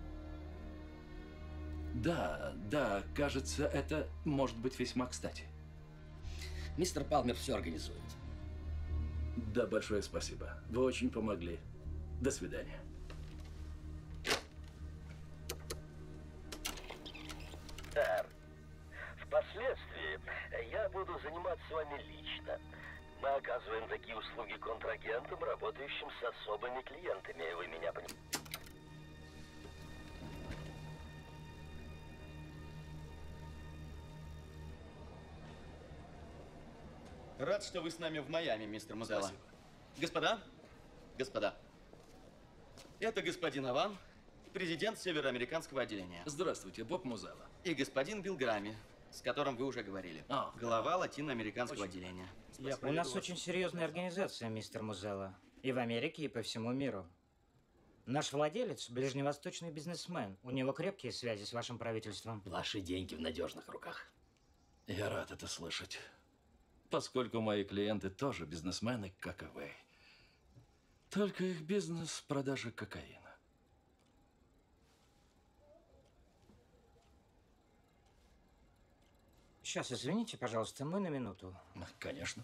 Да, да, кажется, это может быть весьма кстати. Мистер Палмер все организует. Да, большое спасибо. Вы очень помогли. До свидания. Сэр, впоследствии я буду заниматься с вами лично. Мы оказываем такие услуги контрагентам, работающим с особыми клиентами. Вы меня понимаете? Рад, что вы с нами в Майами, мистер Музелло. Господа, господа, Это господин Аван, президент североамериканского отделения. Здравствуйте, Боб Музелла. И господин Билл Грамми, с которым вы уже говорили. А, глава латиноамериканского очень... отделения. Я У нас вас. очень серьезная организация, мистер Музелла. И в Америке, и по всему миру. Наш владелец – ближневосточный бизнесмен. У него крепкие связи с вашим правительством. Ваши деньги в надежных руках. Я рад это слышать. Поскольку мои клиенты тоже бизнесмены, как и вы. Только их бизнес – продажа кокаина. Сейчас, извините, пожалуйста, мы на минуту. Конечно.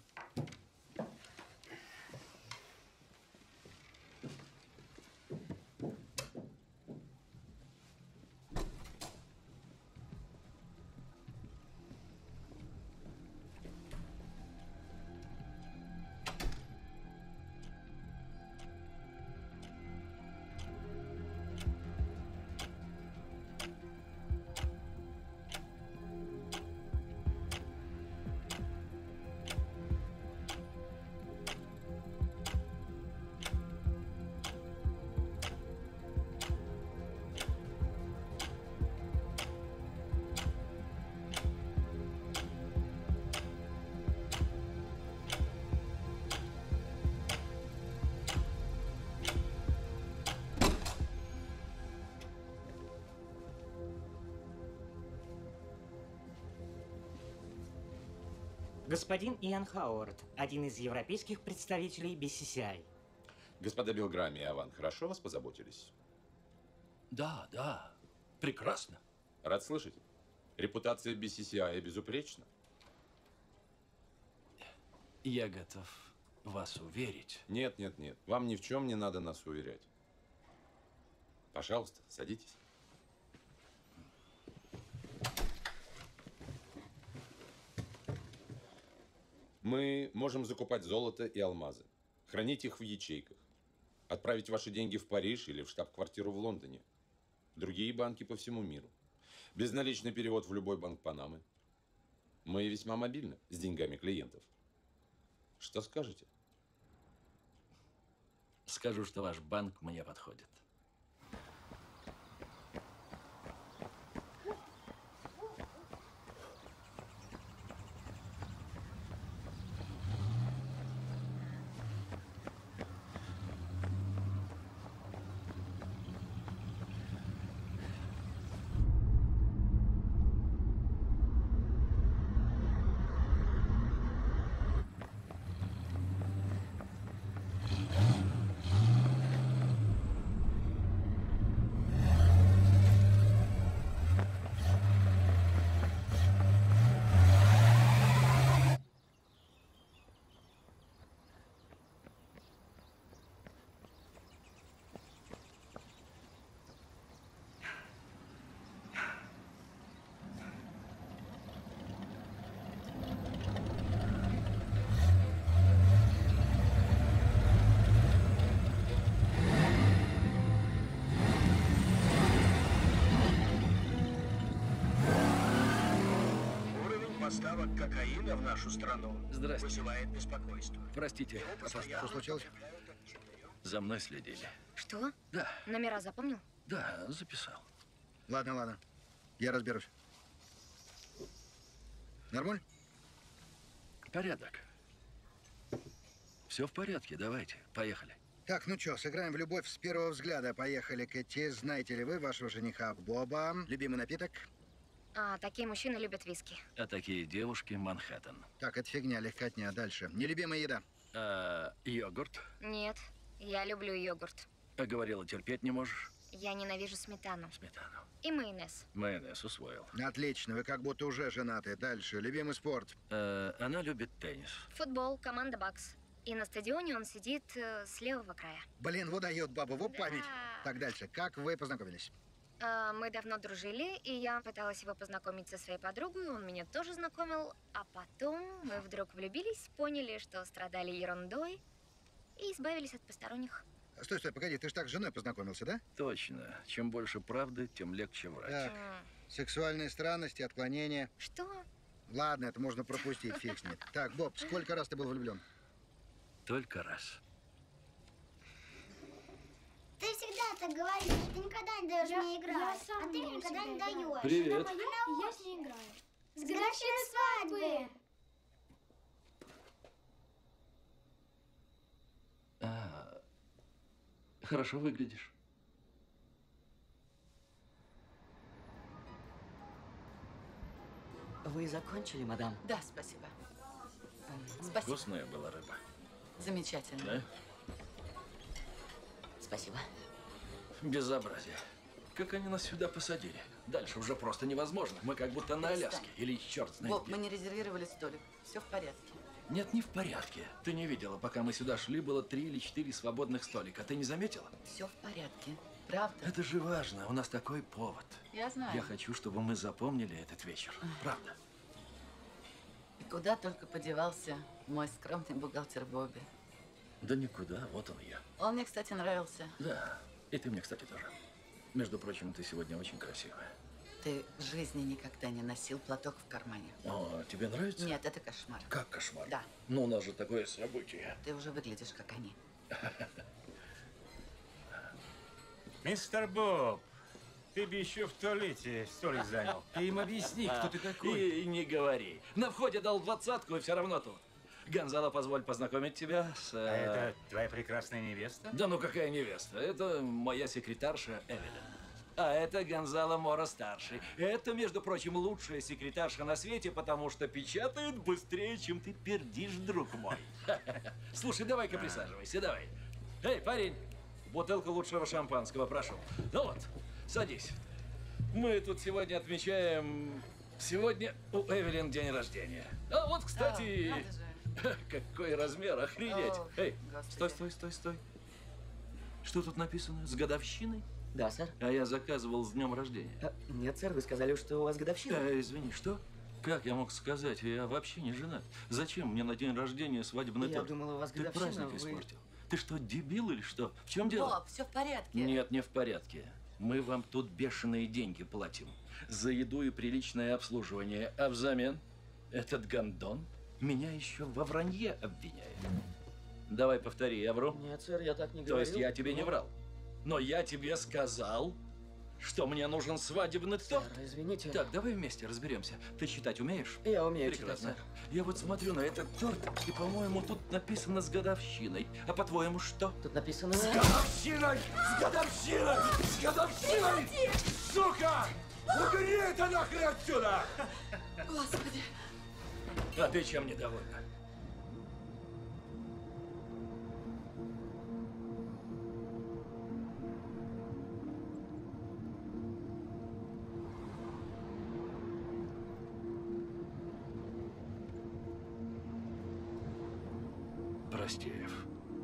Господин Иэн Хауард, один из европейских представителей би си си ай. Господа Билл Грамми и Аван, хорошо вас позаботились? Да, да, прекрасно. Рад слышать. Репутация би си си ай безупречна. Я готов вас уверить. Нет, нет, нет. Вам ни в чем не надо нас уверять. Пожалуйста, садитесь. Мы можем закупать золото и алмазы, хранить их в ячейках, отправить ваши деньги в Париж или в штаб-квартиру в Лондоне, другие банки по всему миру, безналичный перевод в любой банк Панамы. Мы весьма мобильны с деньгами клиентов. Что скажете? Скажу, что ваш банк мне подходит. Поставок кокаина в нашу страну вызывает беспокойство. Простите, опоздал. Что случилось? За мной следили. Что? Да. Номера запомнил? Да, записал. Ладно, ладно. Я разберусь. Нормально? Порядок. Все в порядке, давайте, поехали. Так, ну что, сыграем в любовь с первого взгляда. Поехали, Кэти. Знаете ли вы вашего жениха Боба? Любимый напиток? А, такие мужчины любят виски. А такие девушки Манхэттен. Так, это фигня, легкотня. Дальше. Нелюбимая еда? А, йогурт. Нет, я люблю йогурт. А говорила, терпеть не можешь? Я ненавижу сметану. Сметану. И майонез. Майонез усвоил. Отлично, вы как будто уже женаты. Дальше. Любимый спорт? А, она любит теннис. Футбол, команда Бакс. И на стадионе он сидит э, с левого края. Блин, вот дает баба, вот да. Память. Так, дальше. Как вы познакомились? А, мы давно дружили, и я пыталась его познакомить со своей подругой, он меня тоже знакомил. А потом мы вдруг влюбились, поняли, что страдали ерундой, и избавились от посторонних. Стой, стой, погоди, ты ж так с женой познакомился, да? Точно. Чем больше правды, тем легче врать. Так, mm. Сексуальные странности, отклонения. Что? Ладно, это можно пропустить, фиг с ним. Так, Боб, сколько раз ты был влюблен? Только раз. Ты всегда так говоришь? Ты никогда не даешь мне играть. А ты мне никогда не даешь. Привет. Я с ней играю. С годовщиной свадьбы! А, хорошо выглядишь. Вы закончили, мадам? Да, спасибо. Спасибо. Вкусная была рыба. Замечательно. Да? Спасибо. Безобразие. Как они нас сюда посадили? Дальше уже просто невозможно. Мы как будто на Аляске. Или черт знает Боб, где. мы не резервировали столик. Все в порядке. Нет, не в порядке. Ты не видела, пока мы сюда шли, было три или четыре свободных столика. Ты не заметила? Все в порядке. Правда? Это же важно. У нас такой повод. Я знаю. Я хочу, чтобы мы запомнили этот вечер. Правда. И куда только подевался мой скромный бухгалтер Бобби. Да никуда, вот он я. Он мне, кстати, нравился. Да, и ты мне, кстати, тоже. Между прочим, ты сегодня очень красивая. Ты в жизни никогда не носил платок в кармане. О, тебе нравится? Нет, это кошмар. Как кошмар? Да. Ну, у нас же такое событие. Ты уже выглядишь, как они. Мистер Боб, ты бы еще в туалете столик занял. Ты им объясни, кто ты такой. И, и не говори. На входе дал двадцатку, и все равно тут. Гонзало, позволь познакомить тебя с... А это твоя прекрасная невеста? Да ну какая невеста? Это моя секретарша Эвелин. А это Гонзало Мора-старший. Это, между прочим, лучшая секретарша на свете, потому что печатает быстрее, чем ты пердишь, друг мой. Слушай, давай-ка присаживайся, давай. Эй, парень, бутылку лучшего шампанского, прошу. Ну вот, садись. Мы тут сегодня отмечаем... Сегодня у Эвелин день рождения. А вот, кстати... Какой размер, охренеть. О, Эй, Господи. стой, стой, стой, стой. Что тут написано? С годовщиной? Да, сэр. А я заказывал с днем рождения. А, нет, сэр, вы сказали, что у вас годовщина. Э, извини, что? Как я мог сказать? Я вообще не женат. Зачем мне на день рождения свадебный Я торт? думал, у вас Ты годовщина, праздник вы- испортил. Ты что, дебил или что? В чем дело? Боб, все в порядке. Нет, не в порядке. Мы вам тут бешеные деньги платим. За еду и приличное обслуживание. А взамен этот гондон меня еще во вранье обвиняет. Давай повтори, я вру? Нет, сэр, я так не То говорил. есть я тебе не врал? Но я тебе сказал, что мне нужен свадебный торт. Сэр, извините. Так, давай вместе разберемся. Ты читать умеешь? Я умею Прекрасно. читать, Я вот смотрю на этот торт, и, по-моему, тут написано с годовщиной. А по-твоему, что? Тут написано... С годовщиной! С годовщиной! С годовщиной! Сука! Убери это нахрен отсюда! Господи. А ты чем недовольна? Прости, Эв.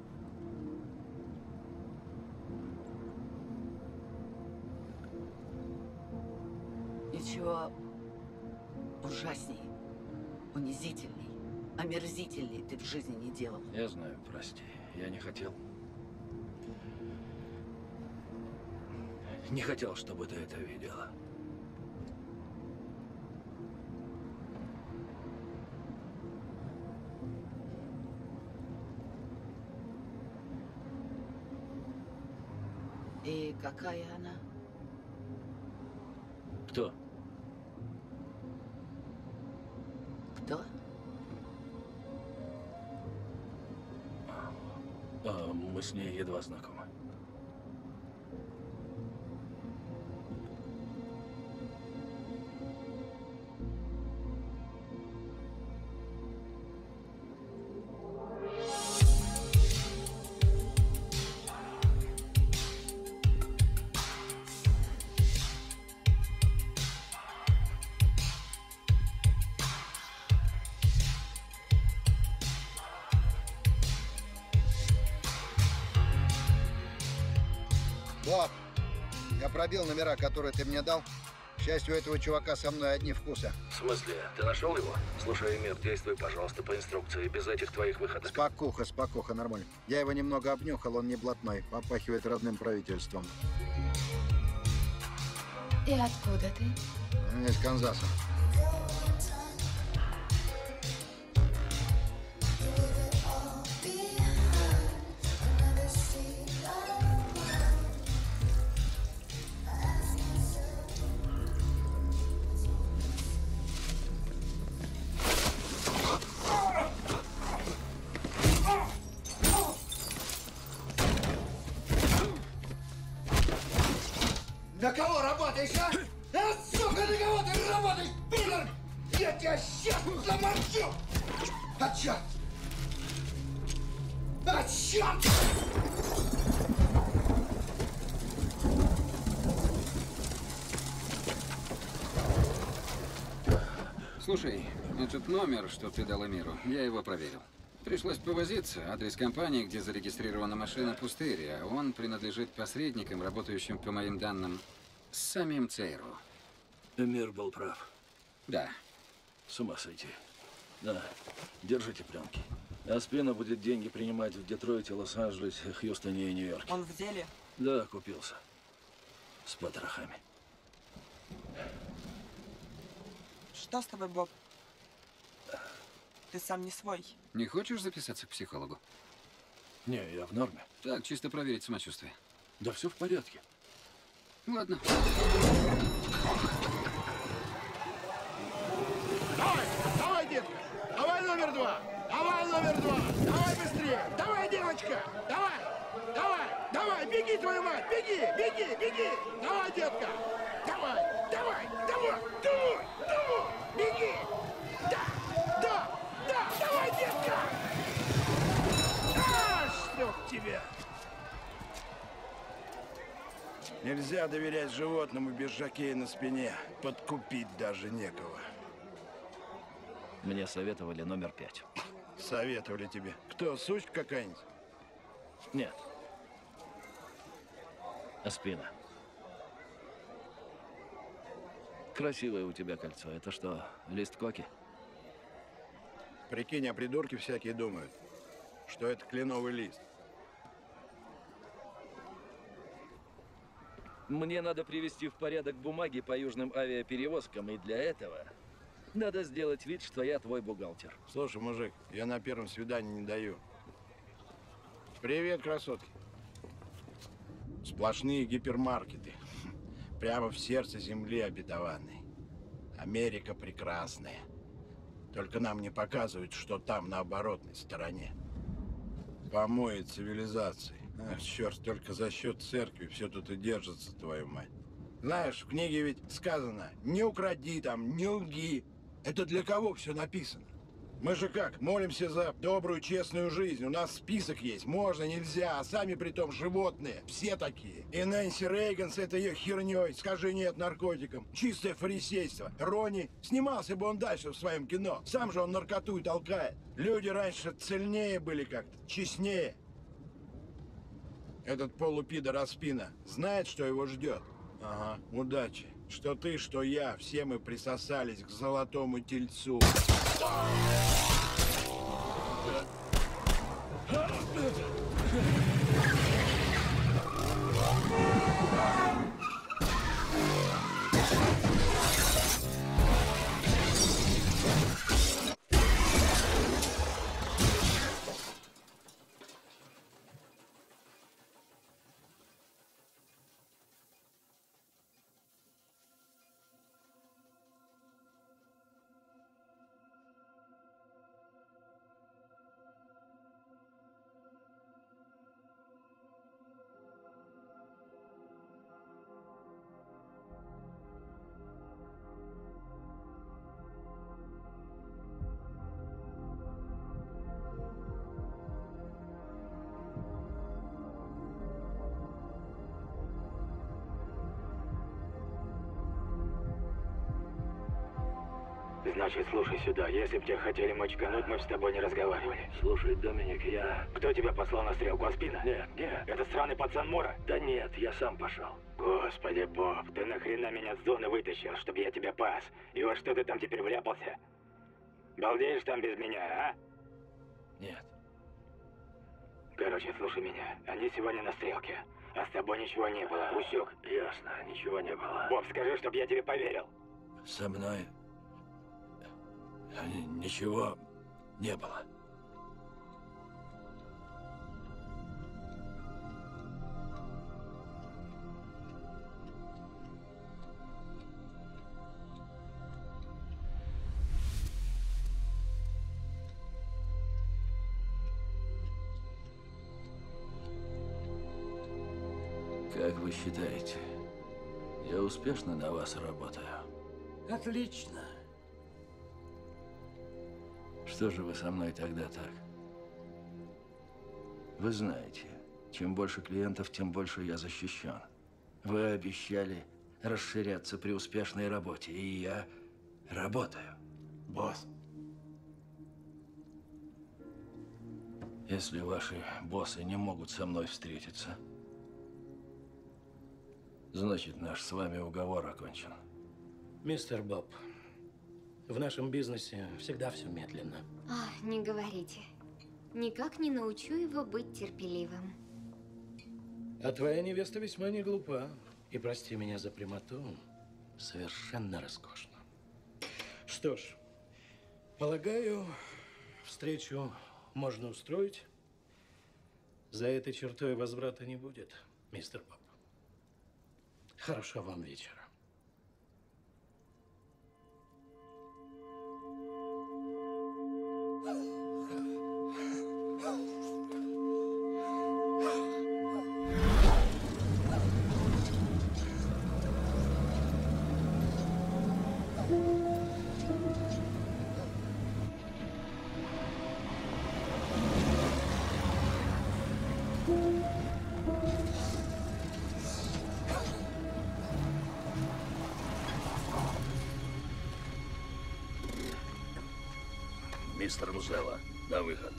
Ничего ужасней, унизительней, омерзительней ты в жизни не делал. Я знаю, прости. Я не хотел. Не хотел, чтобы ты это видела. И какая она? Кто? Кто? А, мы с ней едва знакомы. Боб, я пробил номера, которые ты мне дал. К счастью, у этого чувака со мной одни вкусы. В смысле? Ты нашел его? Слушай, Эмир, действуй, пожалуйста, по инструкции, без этих твоих выходок. Спокуха, спокуха, нормально. Я его немного обнюхал, он не блатной. Попахивает родным правительством. И откуда ты? Из Канзаса. На кого работаешь, а? А, сука, на кого ты работаешь, пидор? Я тебя сейчас заморчу! А черт! А черт! Слушай, этот номер, что ты дал Эмиру, я его проверил. Пришлось повозиться. Адрес компании, где зарегистрирована машина, пустырь, а он принадлежит посредникам, работающим, по моим данным, с самим Цейру. Эмир был прав. Да. С ума сойти. Да, держите пленки. Аспина будет деньги принимать в Детройте, Лос-Анджелесе, Хьюстоне и Нью-Йорке. Он в деле? Да, купился. С потрохами. Что с тобой, Боб? Ты сам не свой. Не хочешь записаться к психологу? Не, я в норме. Так, чисто проверить самочувствие. Да все в порядке. Ладно. Давай, давай, детка! Давай номер два! Давай номер два! Давай быстрее! Давай, девочка! Давай! Давай! Давай! Беги, твою мать! Беги! Беги! Беги! Давай, детка! Давай! Давай! Давай! Давай! Давай! Беги! Да! Да! Да! Давай, детка! А, что тебе? Нельзя доверять животному без жокея на спине. Подкупить даже некого. Мне советовали номер пять. Советовали тебе. Кто, сучка какая-нибудь? Нет. Аспина. Красивое у тебя кольцо. Это что, лист коки? Прикинь, а придурки всякие думают, что это кленовый лист. Мне надо привести в порядок бумаги по южным авиаперевозкам, и для этого надо сделать вид, что я твой бухгалтер. Слушай, мужик, я на первом свидании не даю. Привет, красотки. Сплошные гипермаркеты. Прямо в сердце земли обетованной. Америка прекрасная. Только нам не показывают, что там на оборотной стороне. Помои цивилизации. Ах, черт, только за счет церкви все тут и держится, твою мать. Знаешь, в книге ведь сказано, не укради там, не лги. Это для кого все написано? Мы же как, молимся за добрую, честную жизнь. У нас список есть, можно, нельзя, а сами притом животные. Все такие. И Нэнси Рейган с этой ее херней, скажи нет наркотикам. Чистое фарисейство. Ронни, снимался бы он дальше в своем кино. Сам же он наркоту и толкает. Люди раньше цельнее были как-то, честнее. Этот полупидор Аспина знает, что его ждет? Ага, удачи. Что ты, что я, все мы присосались к золотому тельцу. Значит, слушай сюда. Если б тебя хотели мочкануть, мы б с тобой не разговаривали. Слушай, Доминик, я... Кто тебя послал на стрелку, Аспина? Нет, нет. Это сраный пацан Мора? Да нет, я сам пошел. Господи, Боб, ты нахрена меня с зоны вытащил, чтобы я тебя пас? И во что ты там теперь вляпался? Балдеешь там без меня, а? Нет. Короче, слушай меня. Они сегодня на стрелке. А с тобой ничего не было. Усек? Ясно, ничего не было. Боб, скажи, чтобы я тебе поверил. Со мной ничего не было. Как вы считаете, Я успешно на вас работаю. Отлично. Что же вы со мной тогда так? Вы знаете, чем больше клиентов, тем больше я защищен. Вы обещали расширяться при успешной работе, и я работаю. Босс. Если ваши боссы не могут со мной встретиться, значит, наш с вами уговор окончен. Мистер Боб, в нашем бизнесе всегда все медленно. А, не говорите. Никак не научу его быть терпеливым. А твоя невеста весьма не глупа. И прости меня за прямоту, совершенно роскошно. Что ж, полагаю, встречу можно устроить. За этой чертой возврата не будет, мистер Боб. Хорошего вам вечера. Мистер Музелла, на выход.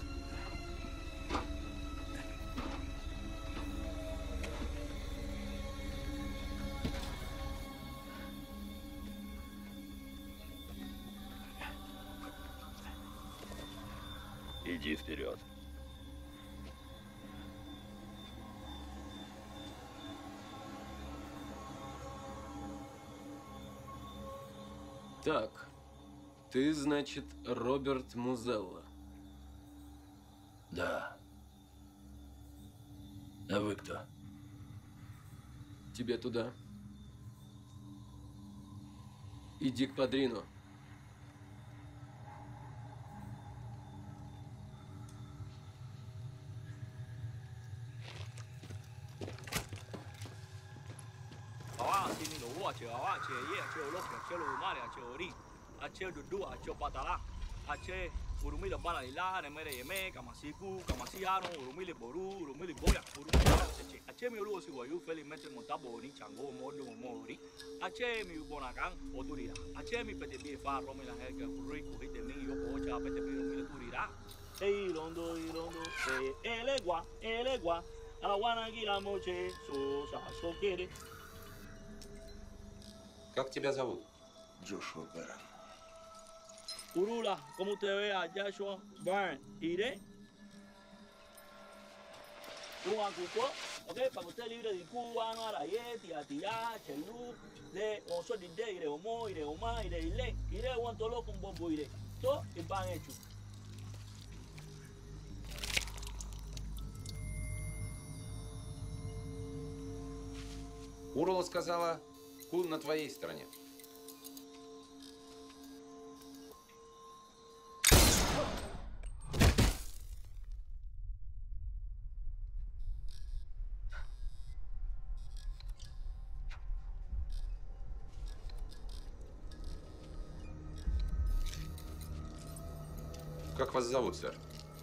Иди вперед. Так, ты, значит, Роберт Музелла? Да. А вы кто? Тебе туда. Иди к Падрину. Aceh duduk, aceh patala, aceh urumi le bala ila, nemere yeme, kamasiku, kamasiano, urumi le boru, urumi le boya, urumi le aceh. Aceh mi ulu siwa yu feli mete montabo ni chango modo mori. Aceh mi ubonakang odurira. Aceh mi pete bi fa romi la hega kurui kuhite mi yo ocha pete bi romi le turira. Hey londo, londo, hey elegua, elegua, awana gila moche, so sa so quiere. Как тебя зовут? Джошуа Берн. Urula, como usted ve a Joshua Byrne, iré. Un acuco, ok, para que usted libre de Cuba, no a la yeti, a tirar, chelu, de oso de ide, iré homo, iré oma, iré ile, iré guanto loco un bombo, iré. Todo y pan hecho. Урла сказала, Кул на твоей стороне. Как вас зовут, сэр?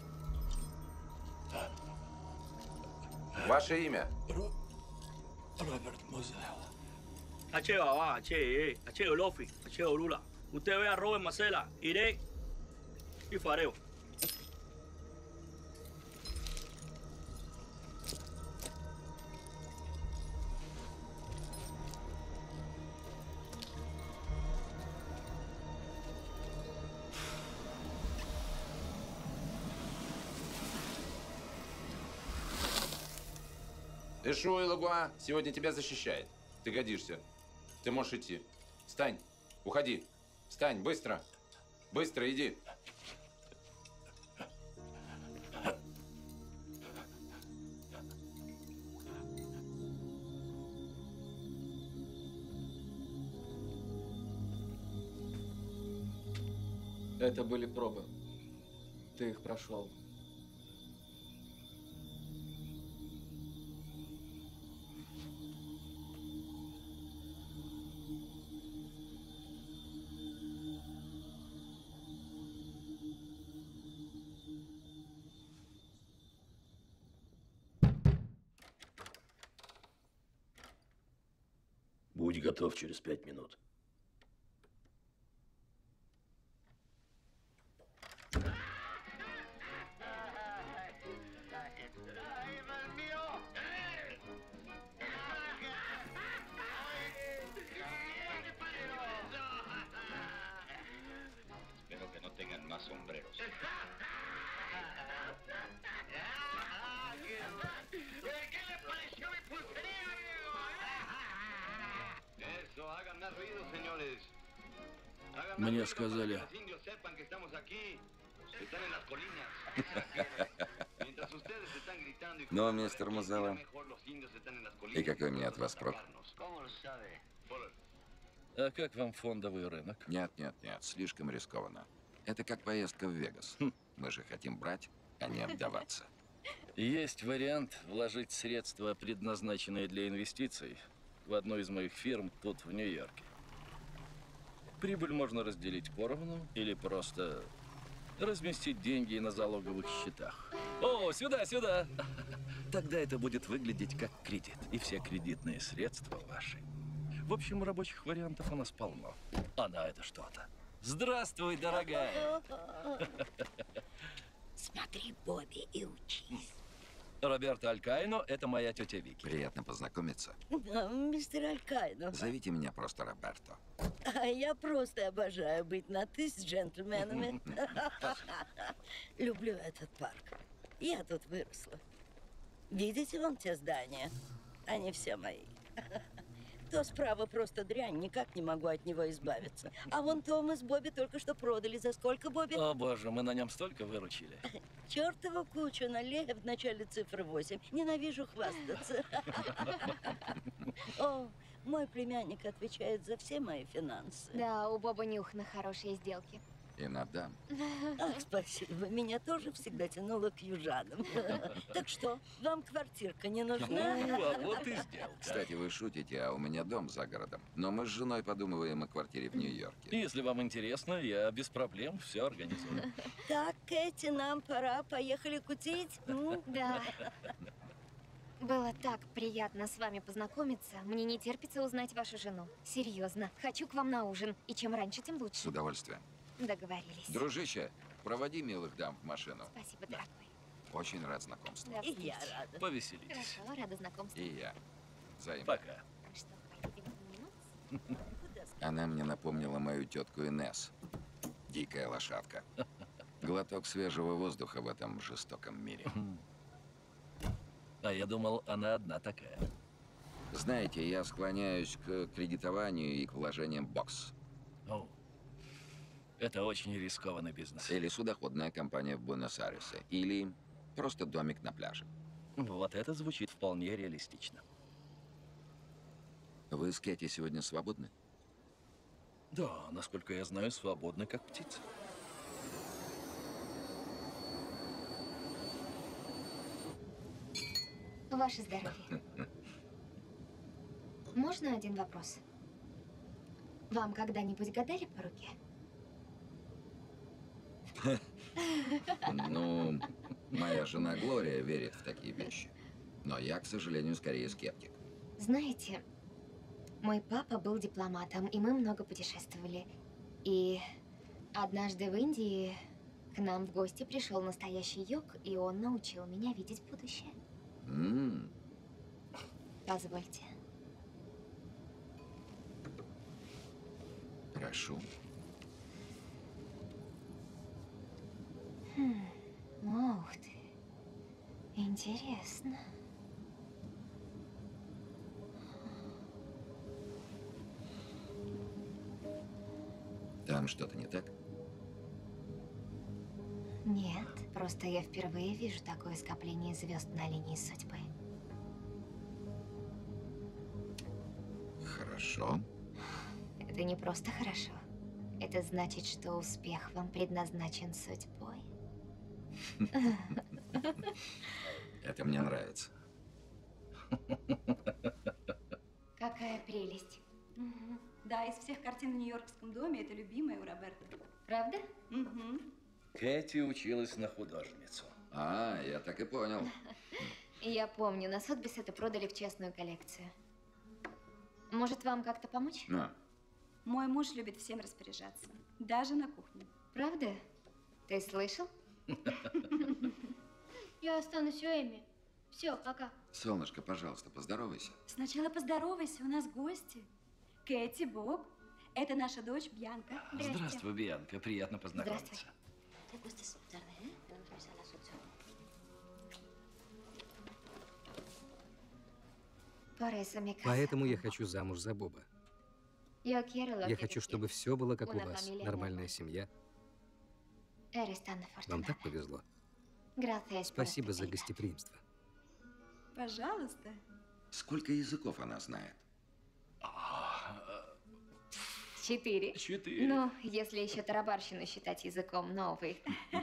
Ваше имя? Роберт Музелла. H Baba, H E, H Olofi, H Olula. Usted ve a Robert Muzella, iré y fareo. Эшуа и Лагуа сегодня тебя защищает. Ты годишься. Ты можешь идти. Встань. Уходи. Встань. Быстро. Быстро иди. Это были пробы. Ты их прошел. Будь готов через пять минут. Espero que no tengan más sombreros. Мне сказали, Ну, мистер Музелла, и какой мне от вас прок? а как вам фондовый рынок? Нет, нет, нет, слишком рискованно. Это как поездка в Вегас. Мы же хотим брать, а не отдаваться. Есть вариант вложить средства, предназначенные для инвестиций, в одну из моих фирм тут, в Нью-Йорке. Прибыль можно разделить поровну или просто разместить деньги на залоговых счетах. О, сюда, сюда! Тогда это будет выглядеть как кредит, и все кредитные средства ваши. В общем, рабочих вариантов у нас полно. А на это что-то. Здравствуй, дорогая! Смотри, Бобби, и учись. Роберто Алькайно, это моя тетя Вики. Приятно познакомиться. Да, мистер Алькайно. Зовите меня просто Роберто. А я просто обожаю быть на «ты» с джентльменами. Люблю этот парк. Я тут выросла. Видите вон те здания? Они все мои. То справа просто дрянь, никак не могу от него избавиться. А вон то мы с Бобби только что продали. За сколько, Бобби? О, боже, мы на нем столько выручили. Чертова кучу налево в начале цифры восемь. Ненавижу хвастаться. О, мой племянник отвечает за все мои финансы. Да, у Боба нюх на хорошие сделки. И надо. Ах, спасибо. Меня тоже всегда тянуло к южанам. Так что, вам квартирка не нужна? Ну, а вот и сделка. Кстати, вы шутите, а у меня дом за городом. Но мы с женой подумываем о квартире в Нью-Йорке. Если вам интересно, я без проблем все организую. Так, Кэти, нам пора. Поехали кутить? Да. Было так приятно с вами познакомиться. Мне не терпится узнать вашу жену. Серьезно. Хочу к вам на ужин. И чем раньше, тем лучше. С удовольствием. Договорились. Дружище, проводи милых дам в машину. Спасибо, дорогой. Очень рад знакомству. До И встречи. я рада. Повеселитесь. Хорошо, рада знакомству. И я. Взаимно. Пока. Так что, поедем минут? Она мне напомнила мою тетку Инесс. Дикая лошадка. Глоток свежего воздуха в этом жестоком мире. А я думал, она одна такая. Знаете, я склоняюсь к кредитованию и к вложениям в бокс. О, это очень рискованный бизнес. Или судоходная компания в Буэнос-Айресе. Или просто домик на пляже. Вот это звучит вполне реалистично. Вы с Кэти сегодня свободны? Да, насколько я знаю, свободны как птица. Ваше здоровье. Можно один вопрос? Вам когда-нибудь гадали по руке? Ну, моя жена Глория верит в такие вещи. Но я, к сожалению, скорее скептик. Знаете, мой папа был дипломатом, и мы много путешествовали. И однажды в Индии к нам в гости пришел настоящий йог, и он научил меня видеть будущее. М-м. Позвольте. Прошу. Хм. Ух ты. Интересно. Там что-то не так? Нет, просто я впервые вижу такое скопление звезд на линии судьбы. Хорошо. Это не просто хорошо. Это значит, что успех вам предназначен судьбой. Это мне нравится. Какая прелесть. Угу. Да, из всех картин в Нью-Йоркском доме это любимая у Роберта. Правда? Угу. Кэти училась на художницу. А, я так и понял. Я помню, на Сотбис это продали в частную коллекцию. Может, вам как-то помочь? На. Мой муж любит всем распоряжаться, даже на кухне. Правда? Ты слышал? Я останусь у Эми. Все, пока. Солнышко, пожалуйста, поздоровайся. Сначала поздоровайся, у нас гости. Кэти, Боб, это наша дочь Бьянка. Здравствуй, Бьянка. Приятно познакомиться. Поэтому я хочу замуж за Боба. Я хочу, чтобы все было как у вас. Нормальная семья. Вам так повезло. Спасибо за гостеприимство. Пожалуйста. Сколько языков она знает? Четыре. Четыре. Ну, если еще тарабарщину считать языком новый.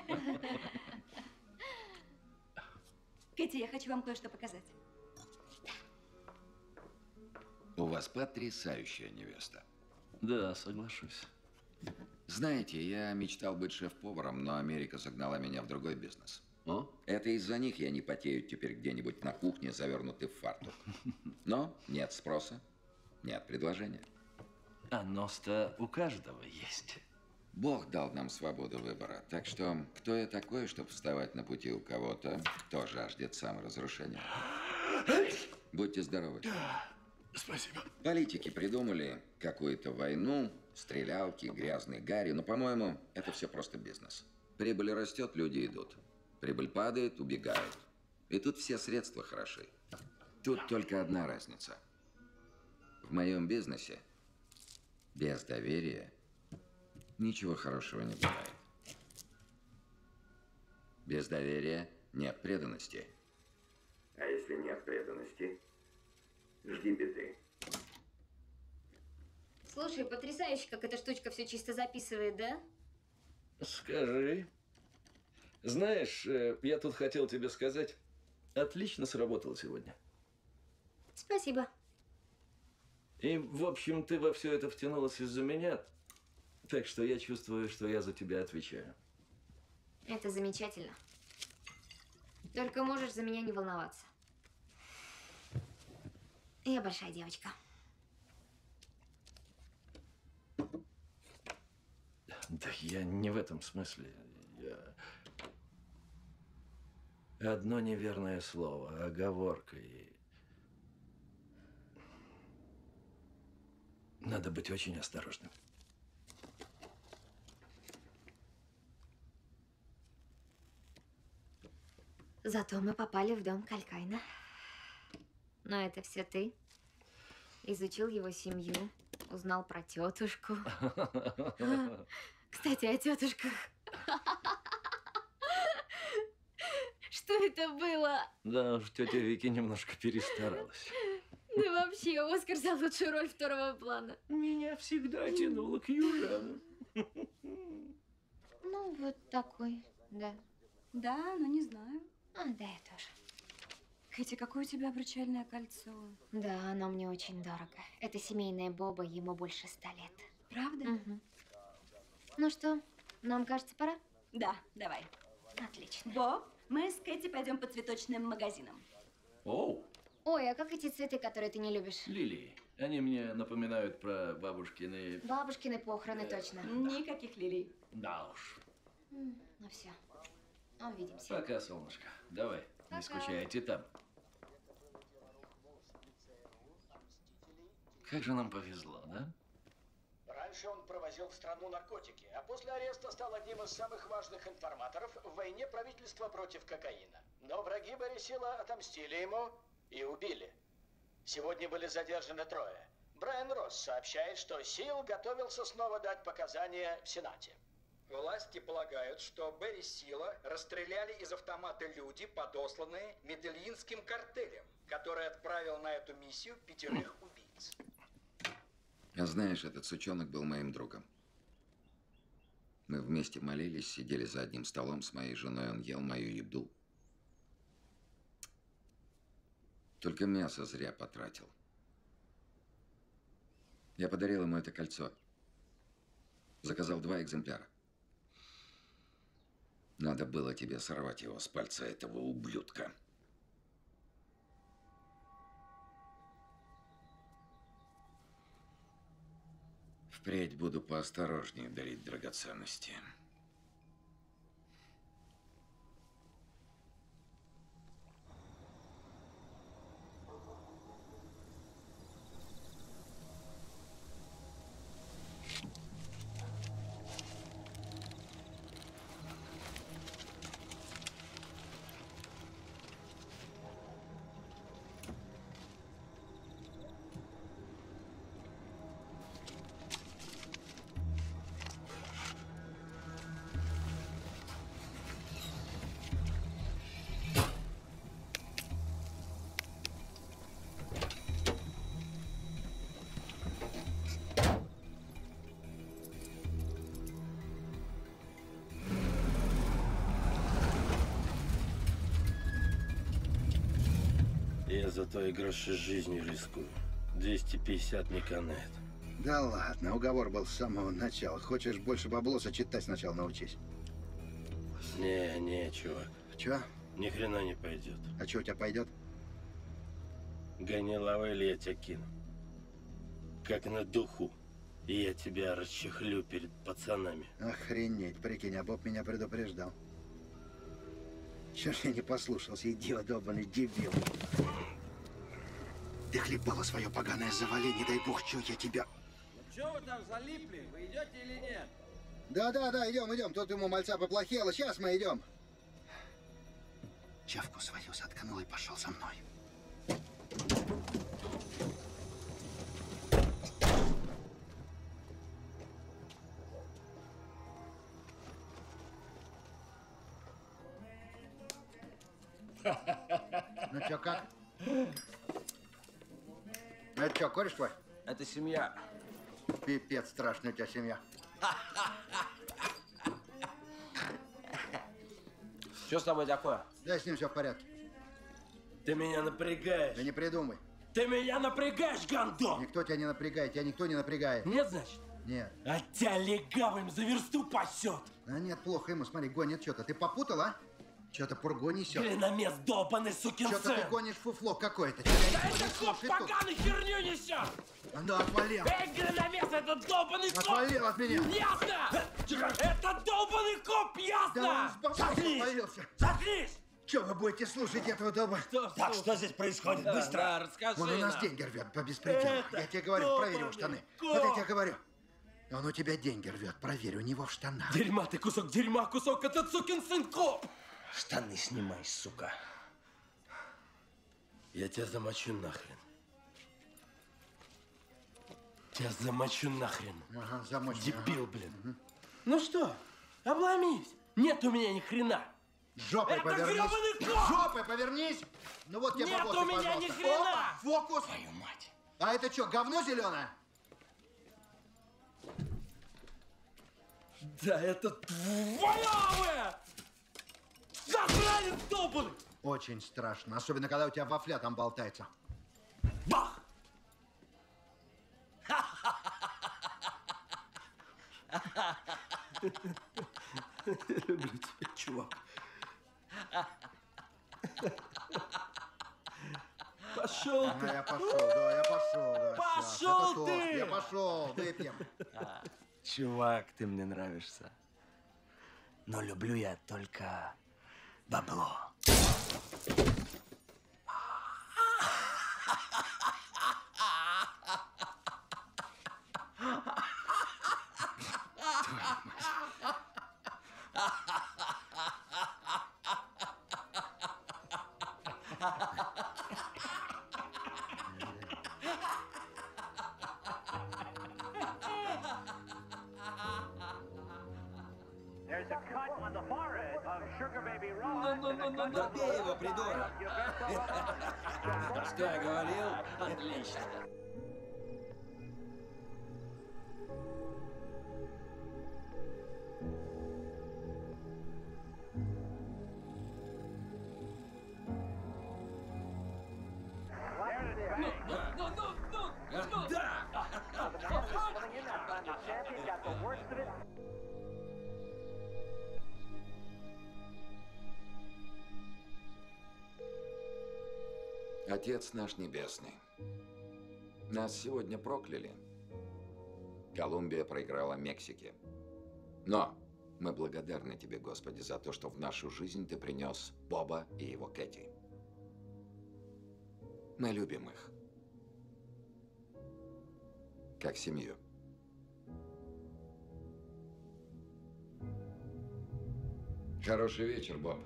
Кэти, я хочу вам кое-что показать. У вас потрясающая невеста. Да, соглашусь. Знаете, я мечтал быть шеф-поваром, но Америка загнала меня в другой бизнес. О? Это из-за них я не потею теперь где-нибудь на кухне, завернутый в фартук. Но нет спроса, нет предложения. А нос-то у каждого есть. Бог дал нам свободу выбора, так что кто я такой, чтобы вставать на пути у кого-то, кто жаждет саморазрушения? Будьте здоровы. Спасибо. Политики придумали какую-то войну, стрелялки, грязный Гарри, но, по-моему, это все просто бизнес. Прибыль растет, люди идут. Прибыль падает, убегают. И тут все средства хороши. Тут только одна разница. В моем бизнесе без доверия ничего хорошего не бывает. Без доверия нет преданности. А если нет преданности, жди беды. Слушай, потрясающе, как эта штучка все чисто записывает, да? Скажи. Знаешь, я тут хотел тебе сказать, отлично сработал сегодня. Спасибо. И, в общем, ты во все это втянулась из-за меня, так что я чувствую, что я за тебя отвечаю. Это замечательно. Только можешь за меня не волноваться. Я большая девочка. Да я не в этом смысле. Я... Одно неверное слово, оговорка и... Надо быть очень осторожным. Зато мы попали в дом Калькайна. Но это все ты. Изучил его семью, узнал про тетушку. Кстати, о тетушках. Что это было? Да уж, тетя Вики немножко перестаралась. Да вообще, Оскар за лучшую роль второго плана. Меня всегда тянуло к южанам. Ну, вот такой, да. Да, но не знаю. А, да, я тоже. Кэти, какое у тебя обручальное кольцо? Да, оно мне очень дорого. Это семейное Боба, ему больше ста лет. Правда? Угу. Ну что, нам кажется, пора? Да, давай. Отлично. Боб, мы с Кэти пойдем по цветочным магазинам. Оу. Ой, а как эти цветы, которые ты не любишь? Лилии. Они мне напоминают про бабушкины... Бабушкины похороны, э, точно. Никаких лилий. Да уж. Ну все. Увидимся. Пока, солнышко. Давай, Пока. не скучайте там. Как же нам повезло, да? Раньше он провозил в страну наркотики, а после ареста стал одним из самых важных информаторов в войне правительства против кокаина. Но враги Борисила отомстили ему и убили. Сегодня были задержаны трое. Брайан Росс сообщает, что Сил готовился снова дать показания в Сенате. Власти полагают, что Берри Сила расстреляли из автомата люди, подосланные Медельинским картелем, который отправил на эту миссию пятерых убийц. А знаешь, этот сучонок был моим другом. Мы вместе молились, сидели за одним столом с моей женой, он ел мою еду. Только мясо зря потратил. Я подарил ему это кольцо. Заказал два экземпляра. Надо было тебе сорвать его с пальца этого ублюдка. Впредь буду поосторожнее дарить драгоценности. Я за твои гроши жизнью рискую. двести пятьдесят не канает. Да ладно, уговор был с самого начала. Хочешь больше баблоса, читать сначала научись. Не, не, чувак. Чё? Ни хрена не пойдет. А чё у тебя пойдет? Гони лавы, или я тебя кину. Как на духу. И я тебя расчехлю перед пацанами. Охренеть, прикинь, а Боб меня предупреждал. Чё ж я не послушался, идиот, долбаный дебил. Ты хлебало свое поганое завали, не дай бог, чё я тебя... Ну чё вы там залипли? Вы идете или нет? Да-да-да, идем, идем. Тут ему мальца поплохело. Сейчас мы идем. Чавку свою заткнул и пошел со мной. Ну чё, как? Это что, кореш твой? Это семья. Пипец, страшная у тебя семья. Что с тобой такое? Да, с ним все в порядке. Ты меня напрягаешь. Да не придумай. Ты меня напрягаешь, гандон! Никто тебя не напрягает, тебя никто не напрягает. Нет, значит? Нет. А тебя легавым за версту пасет. А нет, плохо ему, смотри, гонит что-то. Ты попутал, а? Что-то пургу несет. Клиномес долбаный сукин сын. Что-то ты гонишь фуфло какое-то. Да это коп поганый херню несет! А ну, отвалил. Эй, клиномес, это долбанный коп! Отвалил от меня. Ясно! Это долбанный коп, ясно! Да он с бабой отвалился. Заткнись! Че вы будете слушать этого дома? Что, так, что здесь происходит? Да, Быстро! да, расскажи Он у нас нам. деньги рвет по беспределу. Я тебе говорю, проверь его штаны. коп. Вот я тебе говорю. Он у тебя деньги рвет, проверь, у него в штанах. Дерьма ты, кусок дерьма, кусок, этот сукин сын коп! Штаны снимай, сука. Я тебя замочу нахрен. Тебя замочу нахрен. Ага, замочу. Дебил, блин. Угу. Ну что, обломись. Нет у меня ни хрена. Жопой Это повернись. грёбаный коп! Жопой повернись. Ну вот тебе Нет бабосы, у меня пожалуйста. ни хрена. Опа, фокус. Твою мать. А это что, говно зеленое? Да это твоя! Засранец долбанный! Очень страшно, особенно когда у тебя вафля там болтается. Бах! Люблю тебя, чувак. Пошел А, ты! я пошел, да, я пошел. Да, Пошел щас. Это ты! тост. Я пошел, выпьем. Чувак, ты мне нравишься. Но люблю я только бабло. Добей его, придурок! Что я говорил? Отлично. Отец наш Небесный, нас сегодня прокляли. Колумбия проиграла Мексике. Но мы благодарны тебе, Господи, за то, что в нашу жизнь ты принес Боба и его Кэти. Мы любим их. Как семью. Хороший вечер, Боб.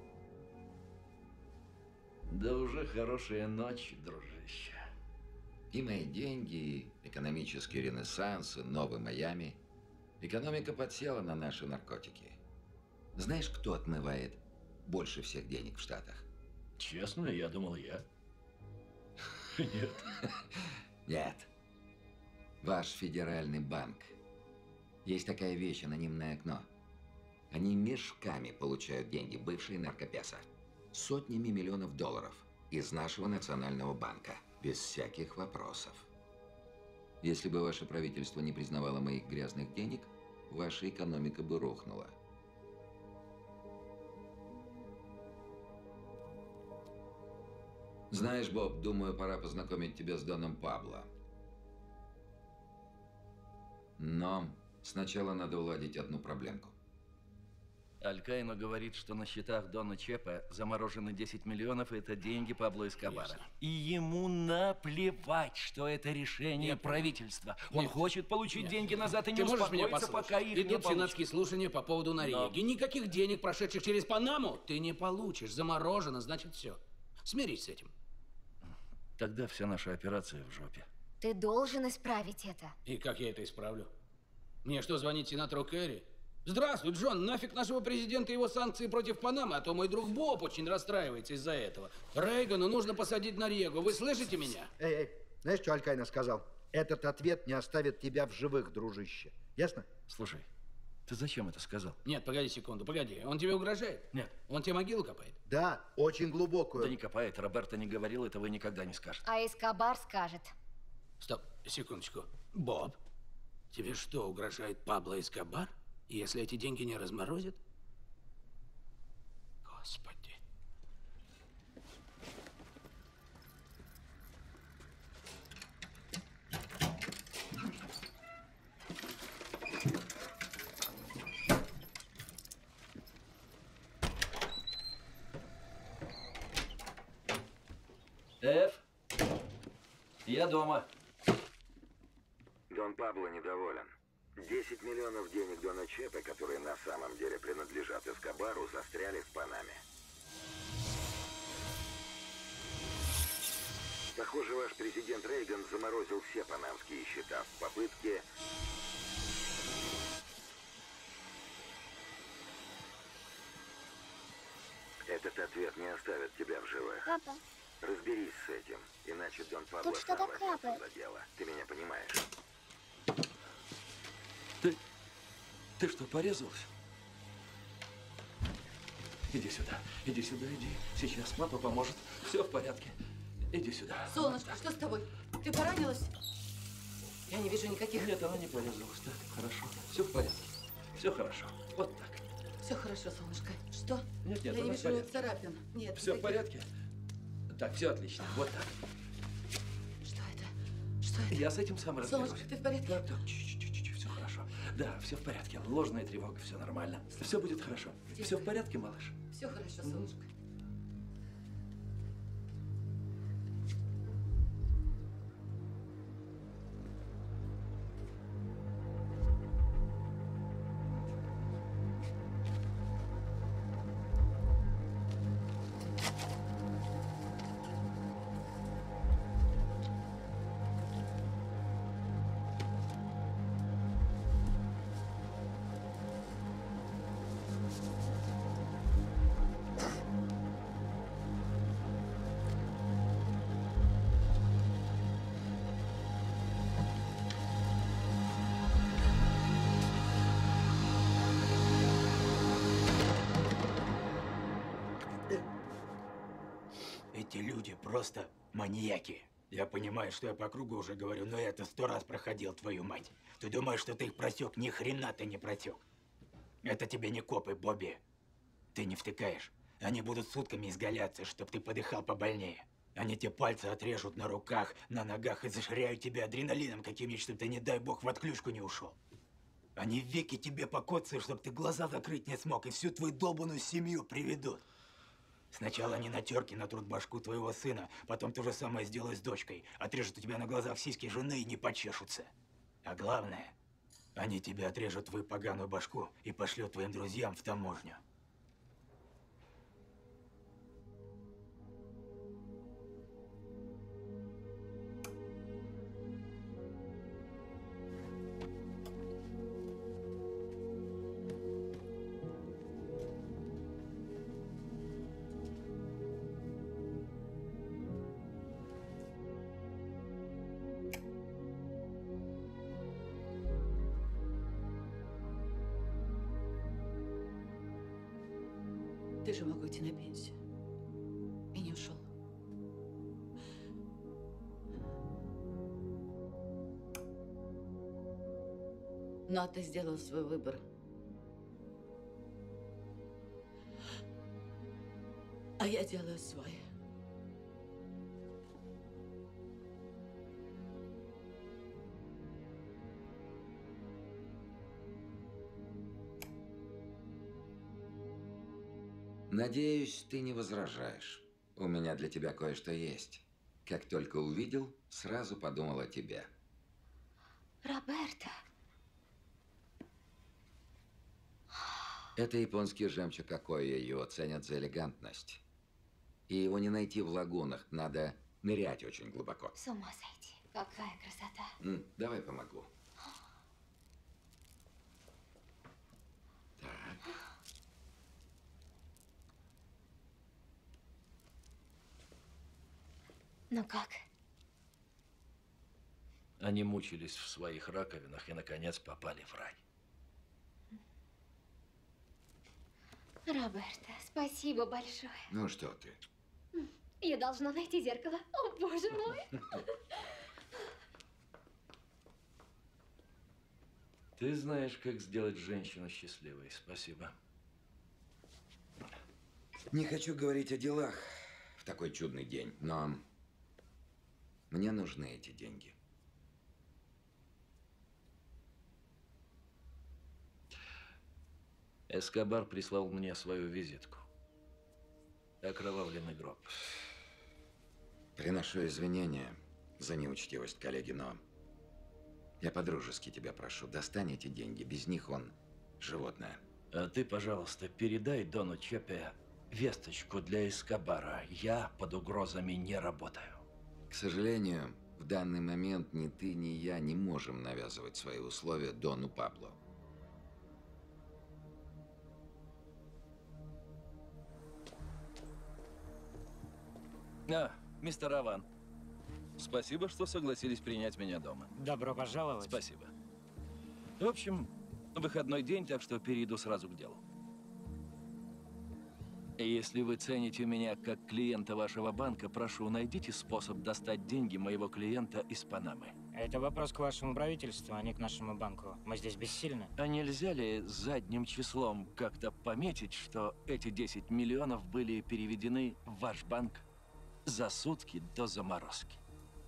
Да уже хорошая ночь, дружище. И мои деньги, и экономический ренессанс, и новый Майами. Экономика подсела на наши наркотики. Знаешь, кто отмывает больше всех денег в Штатах? Честно, я думал, я. Нет. Нет. Ваш федеральный банк. Есть такая вещь, анонимное окно. Они мешками получают деньги, бывшие наркопеса. Сотнями миллионов долларов из нашего национального банка. Без всяких вопросов. Если бы ваше правительство не признавало моих грязных денег, ваша экономика бы рухнула. Знаешь, Боб, думаю, пора познакомить тебя с Доном Пабло. Но сначала надо уладить одну проблемку. Аль-Каино говорит, что на счетах Дона Чепа заморожены десять миллионов, и это деньги Пабло Эскобара. Конечно. И ему наплевать, что это решение Нет. правительства. Он Нет. хочет получить Нет. деньги назад и не Ты можешь меня успокоиться, послушать? пока их не Идут получит. сенатские слушания по поводу Нориеги. Никаких денег, прошедших через Панаму, ты не получишь. Заморожено, значит, все. Смирись с этим. Тогда вся наша операция в жопе. Ты должен исправить это. И как я это исправлю? Мне что, звонить сенатору Керри? Здравствуй, Джон, нафиг нашего президента и его санкции против Панамы, а то мой друг Боб очень расстраивается из-за этого. Рейгану нужно посадить Нориегу. Вы слышите меня? Эй, эй, знаешь, что Аль-Каино сказал? Этот ответ не оставит тебя в живых, дружище. Ясно? Слушай, ты зачем это сказал? Нет, погоди секунду, погоди. Он тебе угрожает? Нет. Он тебе могилу копает? Да, очень глубокую. Да не копает, Роберто не говорил, этого никогда не скажет. А Эскобар скажет. Стоп, секундочку. Боб, тебе что, угрожает Пабло Эскобар? Если эти деньги не разморозят? Господи. Эф, я дома. Дон Пабло недоволен. десять миллионов денег Дона Чепа, которые на самом деле принадлежат Эскобару, застряли в Панаме. Похоже, ваш президент Рейган заморозил все панамские счета в попытке... Этот ответ не оставит тебя в живых. Папа. Разберись с этим, иначе Дон Пабло Тут сам что-то возьмется капает. за дело. Ты меня понимаешь? Ты... Ты что, порезался? Иди сюда, иди сюда, иди. Сейчас папа поможет. Все в порядке. Иди сюда. Солнышко, что с тобой? Ты поранилась? Я не вижу никаких... Нет, она не порезалась. Так, хорошо. Все в порядке. Все хорошо. Вот так. Все хорошо, солнышко. Что? Нет, нет, Я не она в вижу порядке. царапин. Нет. Все в никаких. порядке? Так, все отлично. Вот так. Что это? Что это? Я с этим сам разберусь. Солнышко, ты в порядке? Так, так, чуть-чуть, все хорошо. Да, все в порядке. Ложная тревога, все нормально. Все будет хорошо. Все в порядке, малыш? Все хорошо, солнышко. Эти люди просто маньяки. Я понимаю, что я по кругу уже говорю, но я это сто раз проходил, твою мать. Ты думаешь, что ты их просек? Ни хрена ты не просек. Это тебе не копы, Бобби. Ты не втыкаешь. Они будут сутками изгаляться, чтоб ты подыхал побольнее. Они тебе пальцы отрежут на руках, на ногах и заширяют тебя адреналином каким-нибудь, чтобы ты, не дай бог, в отключку не ушел. Они веки тебе покоцают, чтобы ты глаза закрыть не смог, и всю твою долбаную семью приведут. Сначала они на терке натрут башку твоего сына, потом то же самое сделают с дочкой. Отрежут у тебя на глазах сиськи жены и не почешутся. А главное, они тебе отрежут твою поганую башку и пошлют твоим друзьям в таможню. Ты же мог уйти на пенсию. И не ушел. Но ты сделал свой выбор. А я делаю свой. Надеюсь, ты не возражаешь. У меня для тебя кое-что есть. Как только увидел, сразу подумал о тебе. Роберто. Это японский жемчуг Акоя, его ценят за элегантность. И его не найти в лагунах, надо нырять очень глубоко. С ума сойти. Какая красота. М, давай помогу. Так. Ну как? Они мучились в своих раковинах и, наконец, попали в рай. Роберто, спасибо большое. Ну что ты? Я должна найти зеркало. О, боже мой. Ты знаешь, как сделать женщину счастливой. Спасибо. Не хочу говорить о делах в такой чудный день, но мне нужны эти деньги. Эскобар прислал мне свою визитку. Окровавленный гроб. Приношу извинения за неучтивость, коллеги, но я по-дружески тебя прошу, достань эти деньги. Без них он животное. А ты, пожалуйста, передай Дону Чепе весточку для Эскобара. Я под угрозами не работаю. К сожалению, в данный момент ни ты, ни я не можем навязывать свои условия Дону Пабло. А, мистер Аван, спасибо, что согласились принять меня дома. Добро пожаловать. Спасибо. В общем, выходной день, так что перейду сразу к делу. Если вы цените меня как клиента вашего банка, прошу, найдите способ достать деньги моего клиента из Панамы. Это вопрос к вашему правительству, а не к нашему банку. Мы здесь бессильны. А нельзя ли задним числом как-то пометить, что эти десять миллионов были переведены в ваш банк за сутки до заморозки?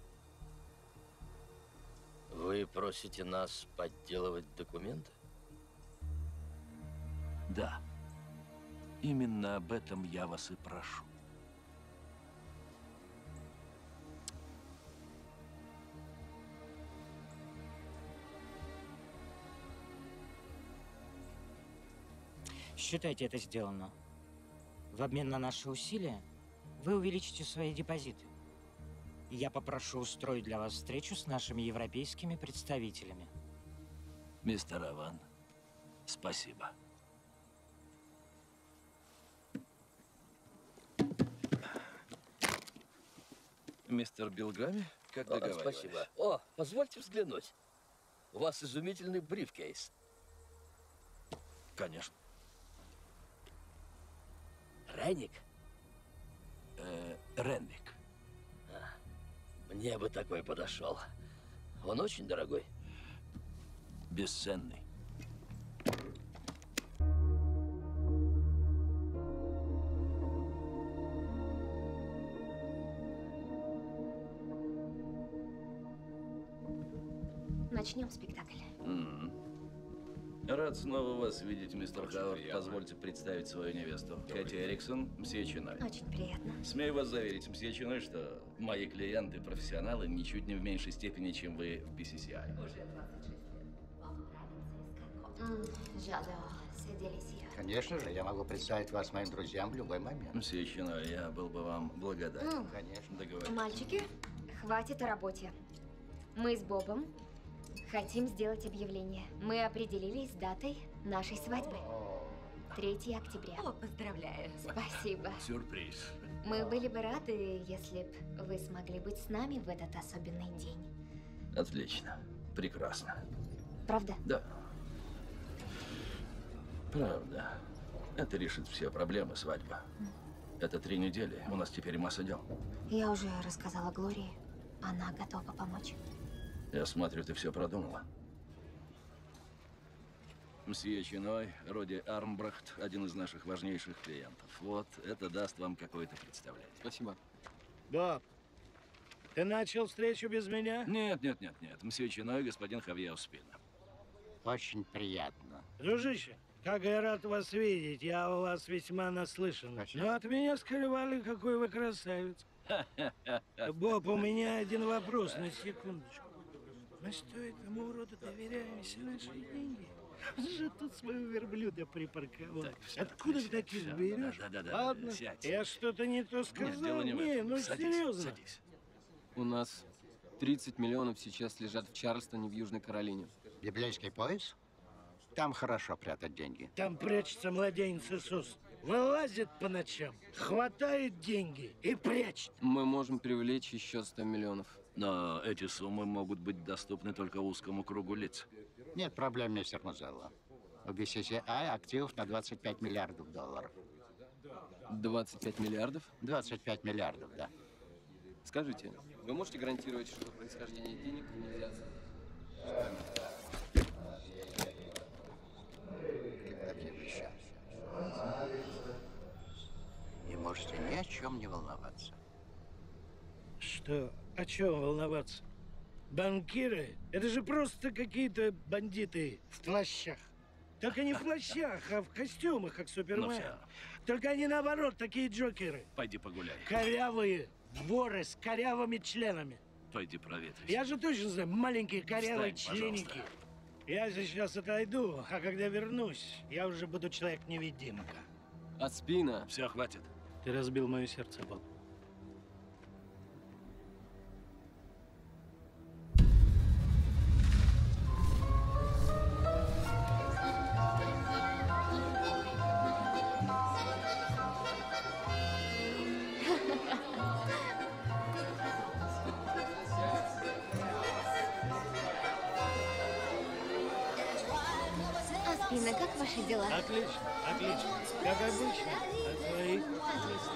Вы просите нас подделывать документы? Да. Именно об этом я вас и прошу. Считайте это сделано. В обмен на наши усилия вы увеличите свои депозиты. И я попрошу устроить для вас встречу с нашими европейскими представителями. Мистер Аван, спасибо. Мистер Билгами, как О, договаривались? спасибо. О, позвольте взглянуть. У вас изумительный брифкейс. Конечно. Ренник? Э, Ренвик. А, мне бы такой подошел. Он очень дорогой. Бесценный. начнем спектакль. М. Рад снова вас видеть, мистер Хауард. Позвольте представить свою невесту. Кэти Эриксон, мсье Чиной. Очень приятно. Смею вас заверить, мсье Чиной, что мои клиенты профессионалы ничуть не в меньшей степени, чем вы в би си си ай. Конечно же, я могу представить вас моим друзьям в любой момент. Мсье Чиной, я был бы вам благодарен. М. Конечно. Договорились. Мальчики, хватит о работе. Мы с Бобом хотим сделать объявление. Мы определились с датой нашей свадьбы. третьего октября. О, поздравляю. Спасибо. Сюрприз. Мы были бы рады, если б вы смогли быть с нами в этот особенный день. Отлично. Прекрасно. Правда? Да. Правда. Это решит все проблемы свадьбы. Это три недели. У нас теперь масса дел. Я уже рассказала Глории. Она готова помочь. Я смотрю, ты все продумала. Мсье Чиной, Роди Армбрахт, один из наших важнейших клиентов. Вот, это даст вам какое-то представление. Спасибо. Боб, ты начал встречу без меня? Нет, нет, нет, нет. Мсье Чиной, господин Хавье Успина. Очень приятно. Дружище, как я рад вас видеть. Я у вас весьма наслышан. Но от меня скрывали, какой вы красавец. Боб, у меня один вопрос, на секундочку. Мы что этому уроду доверяем все наши деньги? Он же тут своего верблюда припарковал. Так, всё, Откуда ты отлично, таких всё, берешь? да, да, да, да, Ладно, сядь. я что-то не то сказал. Нет, дело не в Не, этом. ну Садись, серьезно. садись. У нас тридцать миллионов сейчас лежат в Чарльстоне в Южной Каролине. Библейский пояс? Там хорошо прятать деньги. Там прячется младенец Иисус. Вылазит по ночам, хватает деньги и прячет. Мы можем привлечь еще сто миллионов. Но эти суммы могут быть доступны только узкому кругу лиц. Нет проблем, мистер Музелло. У би си си ай активов на двадцать пять миллиардов долларов. двадцать пять миллиардов? двадцать пять миллиардов, да. Скажите, вы можете гарантировать, что происхождение денег нельзя... И можете ни о чем не волноваться. Что? О чем волноваться? Банкиры? Это же просто какие-то бандиты в плащах. Только не в плащах, а в костюмах, как Ну Супермен. всё, Только они наоборот, такие джокеры. пойди погуляй. Корявые воры с корявыми членами. Пойди проветрись. Я же точно знаю, маленькие корявые Встань, членики. Я сейчас отойду, а когда вернусь, я уже буду человек-невидимка. От спина. Все, хватит. Ты разбил мое сердце, Боб. Аспина, как ваши дела? Отлично, отлично. Как обычно. А твои? Отлично.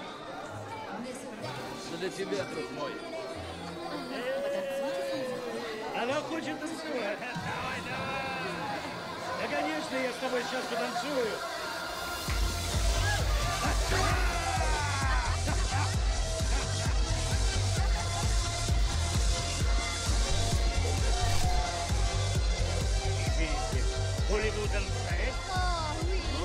Для тебя, друг мой. Она хочет танцевать. Давай, давай. Да, конечно, я с тобой сейчас потанцую. Видите, Hollywood and Fred. О,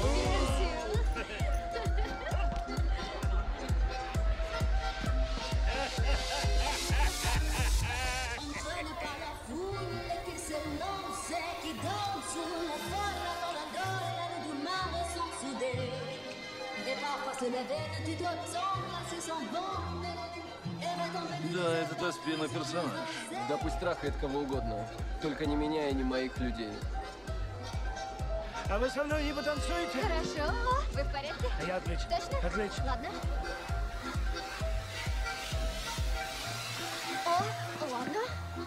Да, этот Аспина персонаж. Да пусть трахает кого угодно. Только не меня и не моих людей. А вы со мной не потанцуете? Хорошо. Вы в порядке? А я отлично. Точно? Отлично. Ладно. О, ладно.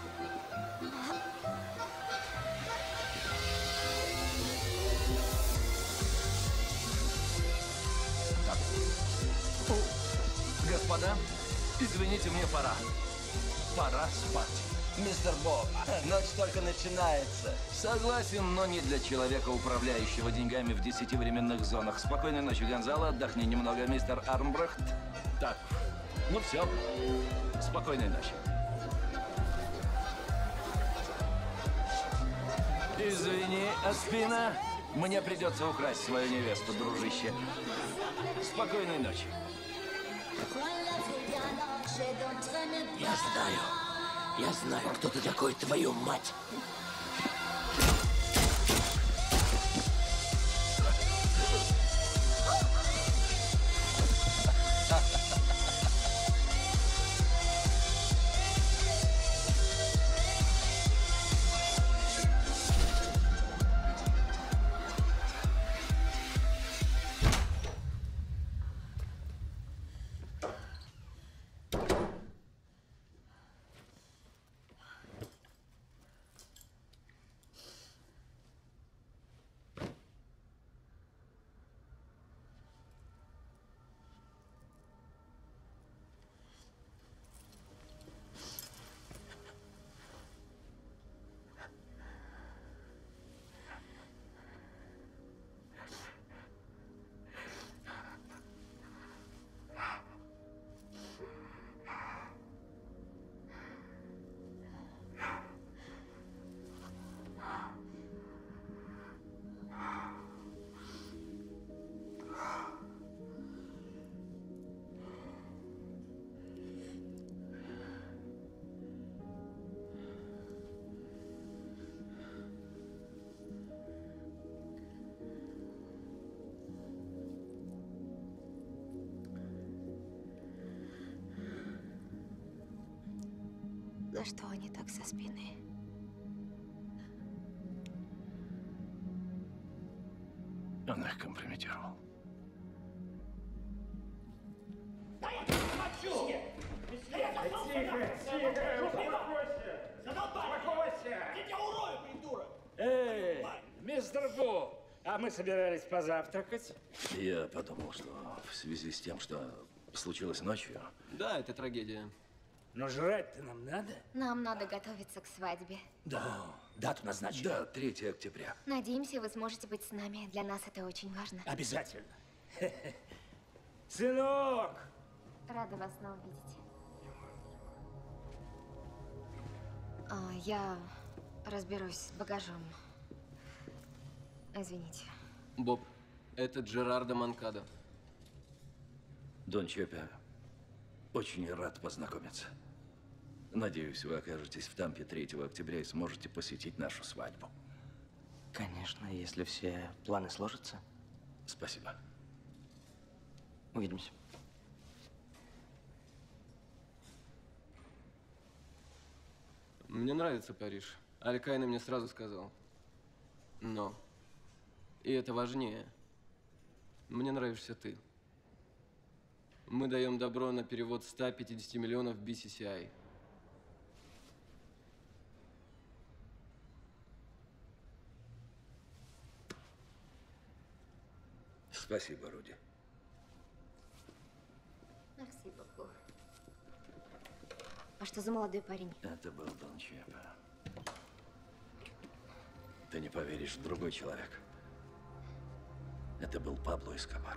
Господа, извините, мне пора. Пора спать. Мистер Боб, ночь только начинается. Согласен, но не для человека, управляющего деньгами в десяти временных зонах. Спокойной ночи, Гонзало. Отдохни немного, мистер Армбрахт. Так, ну все. Спокойной ночи. Извини, Аспина. Мне придется украсть свою невесту, дружище. Спокойной ночи. Я знаю. Я знаю, кто ты такой, твою мать. На что они так со спины? Он их компрометировал. Эй, мистер Бу, а мы собирались позавтракать? Я подумал, что в связи с тем, что случилось ночью... Да, это трагедия. Но жрать-то нам надо? Нам надо готовиться к свадьбе. Да, дату назначим. Да, третьего октября. Надеемся, вы сможете быть с нами. Для нас это очень важно. Обязательно. Сынок! Рада вас снова видеть. А, я разберусь с багажом. Извините. Боб, это Джерардо Манкадо. Дон Чепе, очень рад познакомиться. Надеюсь, вы окажетесь в Тампе третьего октября и сможете посетить нашу свадьбу. Конечно, если все планы сложатся. Спасибо. Увидимся. Мне нравится Париж. Алькайна мне сразу сказал. Но, и это важнее, мне нравишься ты. Мы даем добро на перевод ста пятидесяти миллионов би си си ай. Спасибо, Руди. Мерси боку. А что за молодой парень? Это был Дон Чепе. Ты не поверишь, другой человек. Это был Пабло Эскобар.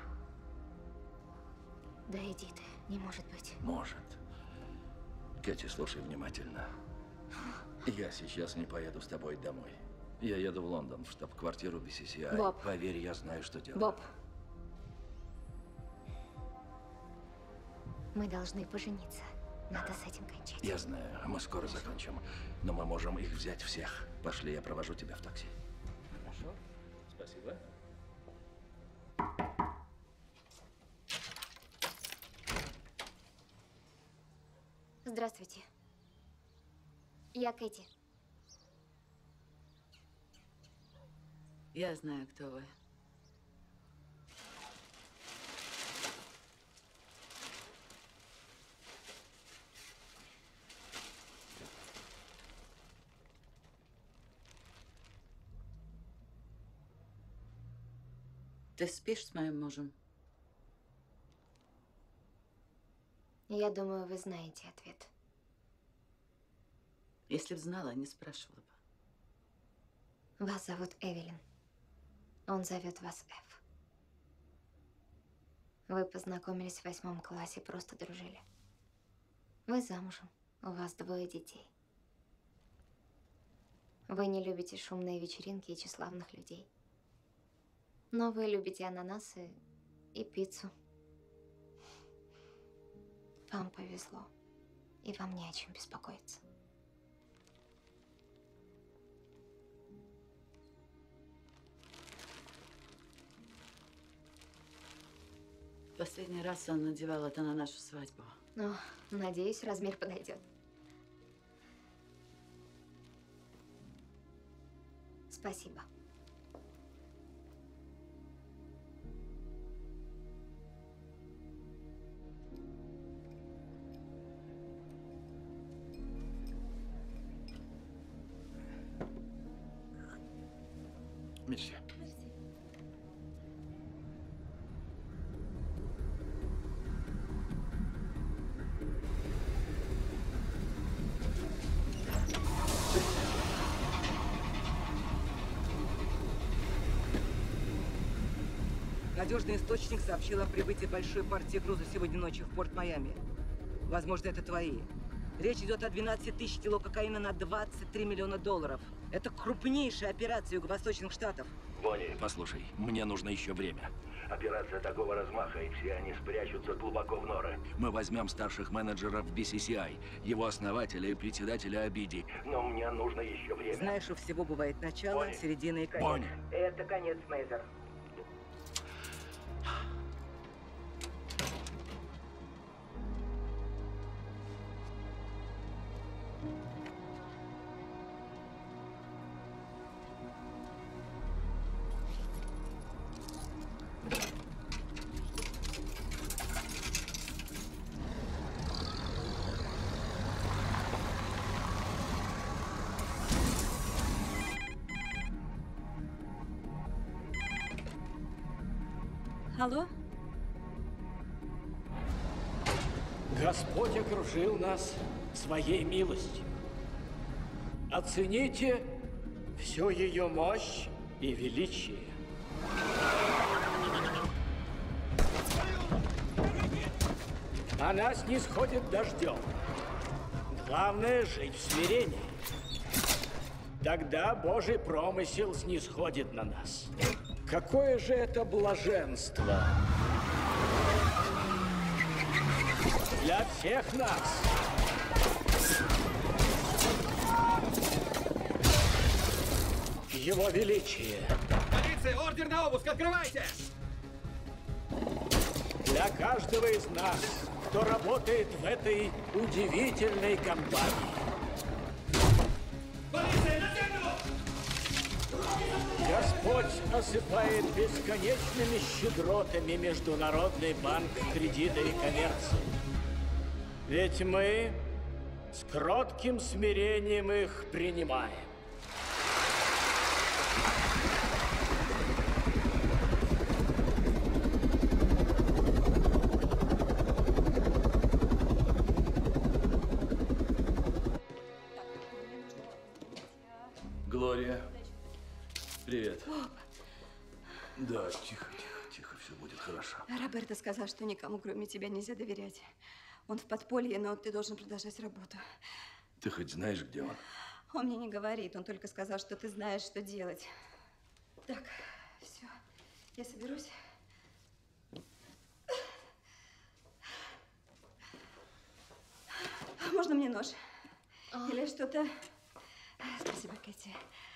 Да иди ты, не может быть. Может. Кэти, слушай внимательно. Я сейчас не поеду с тобой домой. Я еду в Лондон, в штаб-квартиру би си си ай. Боб. Поверь, я знаю, что делаю. Боб. Мы должны пожениться. Надо с этим кончать. Я знаю, мы скоро закончим. Но мы можем их взять всех. Пошли, я провожу тебя в такси. Хорошо. Спасибо. Здравствуйте. Я Кэти. Я знаю, кто вы. Ты спишь с моим мужем? Я думаю, вы знаете ответ. Если б знала, не спрашивала бы. Вас зовут Эвелин. Он зовет вас Эв. Вы познакомились в восьмом классе, просто дружили. Вы замужем, у вас двое детей. Вы не любите шумные вечеринки и тщеславных людей. Но вы любите ананасы и пиццу. Вам повезло, и вам не о чем беспокоиться. Последний раз он надевал это на нашу свадьбу. Ну, надеюсь, размер подойдет. Спасибо. Мерси. Надежный источник сообщил о прибытии большой партии груза сегодня ночью в порт Майами. Возможно, это твои. Речь идет о двенадцати тысяч кило кокаина на двадцать три миллиона долларов. Это крупнейшая операция Юго-Восточных Штатов. Бонни, послушай, мне нужно еще время. Операция такого размаха, и все они спрячутся глубоко в норы. Мы возьмем старших менеджеров би си си ай, его основателя и председателя Обиди. Но мне нужно еще время. Знаешь, у всего бывает начало, Бонни. середина и конец. Бонни. Это конец, Мейзер. Алло? Господь окружил нас своей милостью. Оцените всю ее мощь и величие. Она снисходит дождем. Главное — жить в смирении. Тогда Божий промысел снисходит на нас. Какое же это блаженство для всех нас! Его Величие! Полиция, ордер на обыск, открывайте! Для каждого из нас, кто работает в этой удивительной компании. Полиция, на землю! Господь осыпает бесконечными щедротами Международный банк кредита и коммерции. Ведь мы с кротким смирением их принимаем. Глория. Привет. Боб. Да, тихо, тихо, тихо, все будет хорошо. Роберто сказал, что никому, кроме тебя, нельзя доверять. Он в подполье, но ты должен продолжать работу. Ты хоть знаешь, где он? Он мне не говорит, он только сказал, что ты знаешь, что делать. Так, все, я соберусь. Можно мне нож? Или что-то? Спасибо, Кэти.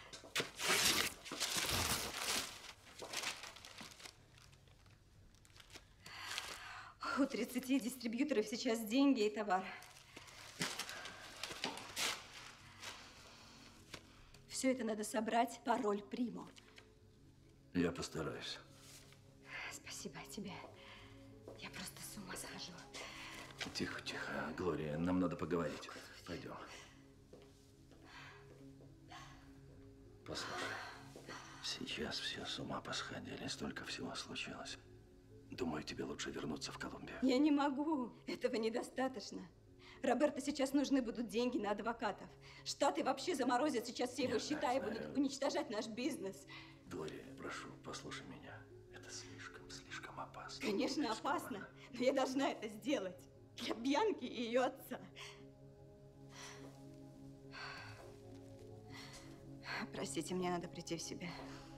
У тридцати дистрибьюторов сейчас деньги и товар. Все это надо собрать, пароль Примо. Я постараюсь. Спасибо тебе. Я просто с ума схожу. Тихо, тихо. Глория, нам надо поговорить. Пойдем. Послушай, сейчас все с ума посходили, столько всего случилось. Думаю, тебе лучше вернуться в Колумбию. Я не могу. Этого недостаточно. Роберто сейчас нужны будут деньги на адвокатов. Штаты вообще заморозят сейчас все его счета и будут уничтожать наш бизнес. Глория, прошу, послушай меня. Это слишком, слишком опасно. Конечно, опасно, но я должна это сделать. Для Бьянки и ее отца. Простите, мне надо прийти в себя.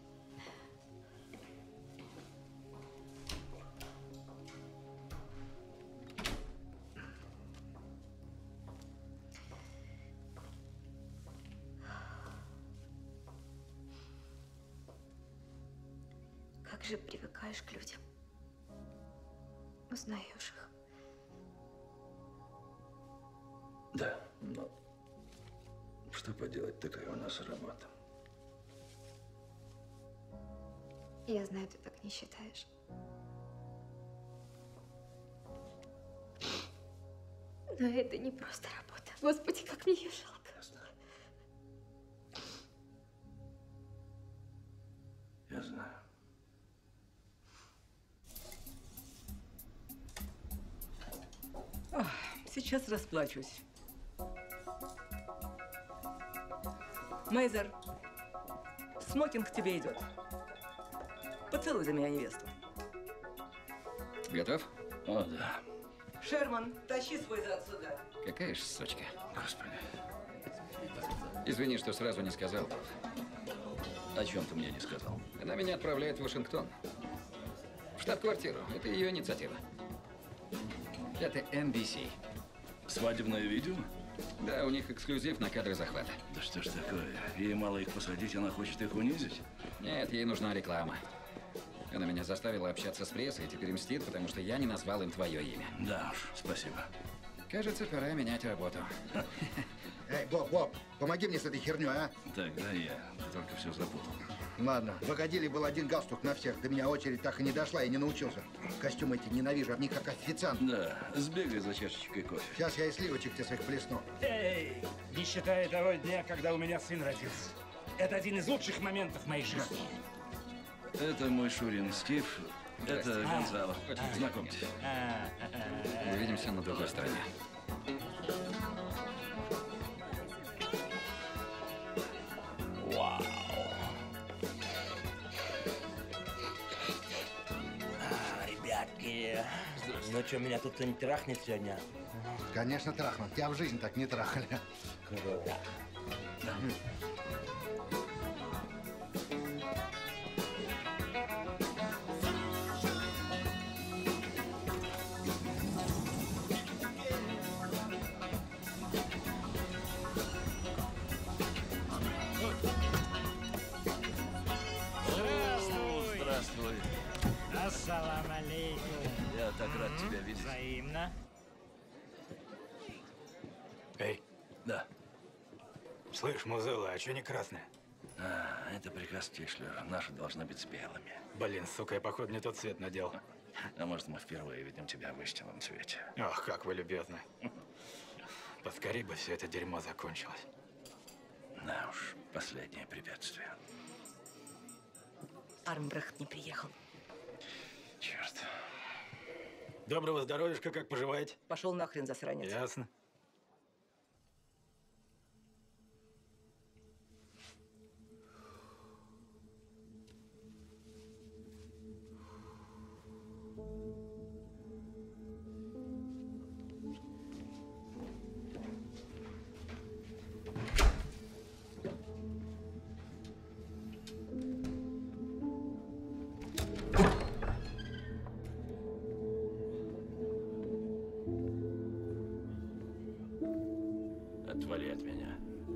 Как же привыкаешь к людям. Узнаешь их. Да, но что поделать, такая у нас работа. Я знаю, ты так не считаешь. Но это не просто работа. Господи, как мне ее жалко. Я знаю. Ах, сейчас расплачусь. Мейзер, смокинг к тебе идет. Поцелуй за меня невесту. Готов? О, да. Шерман, тащи свой зад сюда. Какая ж сучка. Господи. Извини, что сразу не сказал. О чем ты мне не сказал? Она меня отправляет в Вашингтон. В штаб-квартиру. Это ее инициатива. Это эн би си. Свадебное видео? Да, у них эксклюзив на кадры захвата. Да что ж такое? Ей мало их посадить, она хочет их унизить? Нет, ей нужна реклама. Она меня заставила общаться с прессой и теперь мстит, потому что я не назвал им твое имя. Да уж, спасибо. Кажется, пора менять работу. Эй, Боб, Боб, помоги мне с этой херней, а? Так, да, я. Ты только все запутал. Ладно, в Агадиле был один галстук на всех. До меня очередь так и не дошла, я не научился. Костюмы эти ненавижу, в них как официант. Да, сбегай за чашечкой кофе. Сейчас я и сливочек тебе своих плесну. Эй, не считая того дня, когда у меня сын родился. Это один из лучших моментов моей жизни. Это мой Шурин Стив. Это А. Гонзало. Знакомьтесь. Увидимся на другой стороне. Вау. А, ребятки, ну что, меня тут кто-нибудь трахнет сегодня? Конечно, трахнут. Тебя в жизни так не трахали. Круто. Здравствуй. Здравствуй. Ассалам алейкум. Я так рад тебя видеть. Взаимно. Эй. Да. Слышь, Музыла, а что не красная? А, это приказ Тишлера. Наши должны быть спелыми. Блин, сука, я, походу, не тот цвет надел. А может, мы впервые видим тебя в истинном цвете. Ох, как вы любезны. Поскорей бы все это дерьмо закончилось. Да уж, последнее препятствие. Армбрехт не приехал. Черт. Доброго здоровьишка, как поживаете? Пошел нахрен, засранец. Ясно. Отвали от меня.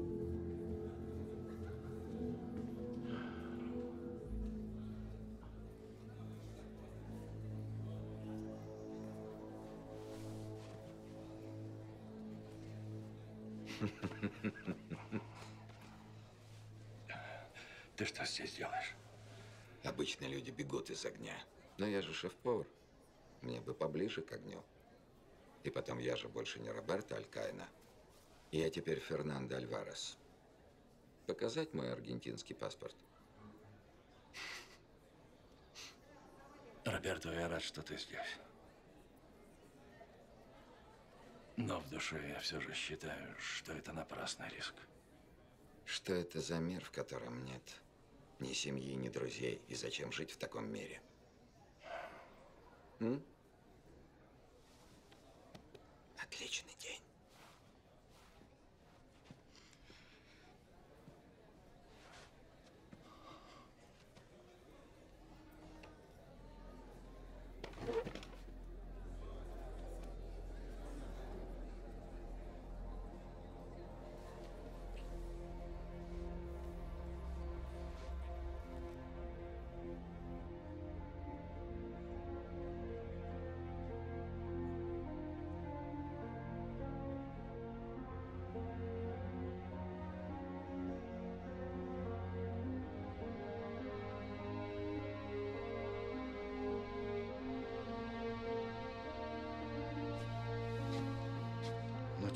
Ты что здесь делаешь? Обычно люди бегут из огня. Но я же шеф-повар. Мне бы поближе к огню. И потом я же больше не Роберто Алькаина. Я теперь Фернандо Альварес. Показать мой аргентинский паспорт? Роберто, я рад, что ты здесь. Но в душе я все же считаю, что это напрасный риск. Что это за мир, в котором нет ни семьи, ни друзей? И зачем жить в таком мире? М? Отличный день.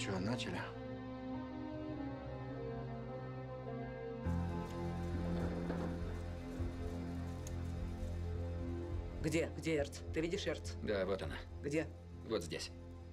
что, начали? Где? Где Эрц? Ты видишь Эрц? Да, вот она. Где? Вот здесь.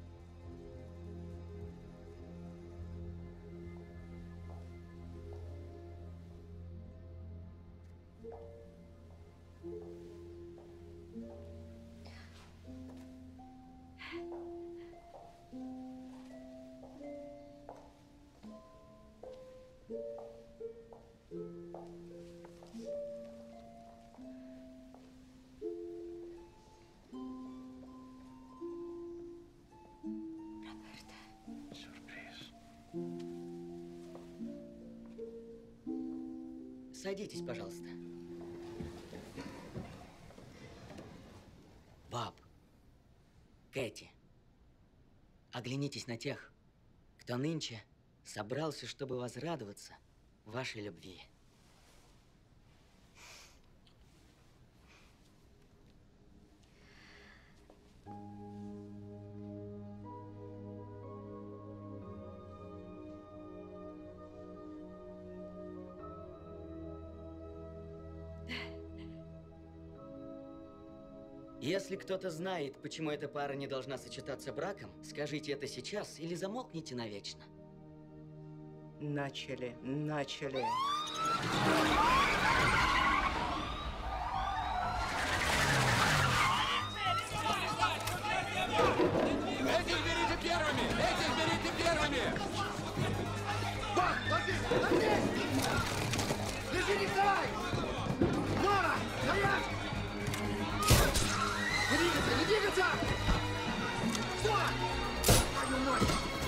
Садитесь, пожалуйста. Баб, Кэти, оглянитесь на тех, кто нынче собрался, чтобы возрадоваться вашей любви. Если кто-то знает, почему эта пара не должна сочетаться браком, скажите это сейчас или замолкните навечно. Начали, начали. Этих берите первыми! Этих берите первыми! Бах! Ложись! Ложись! Лежи, не вставай! Нора! Стоять! Не двигаться! Не двигаться! Что? Твою мать!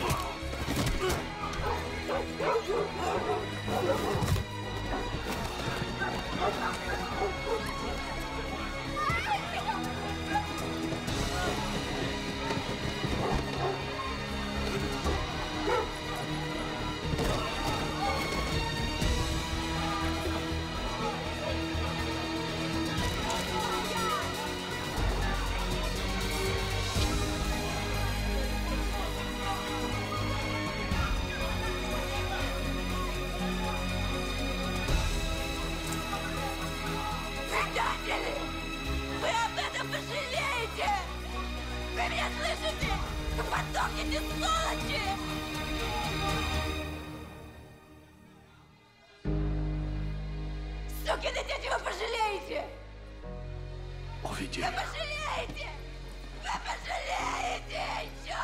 Предатели! Вы об этом пожалеете! Вы меня слышите? Вы подохнете, сволочи! Сукины дети, вы пожалеете! Уведи Вы их. пожалеете! Вы пожалеете еще!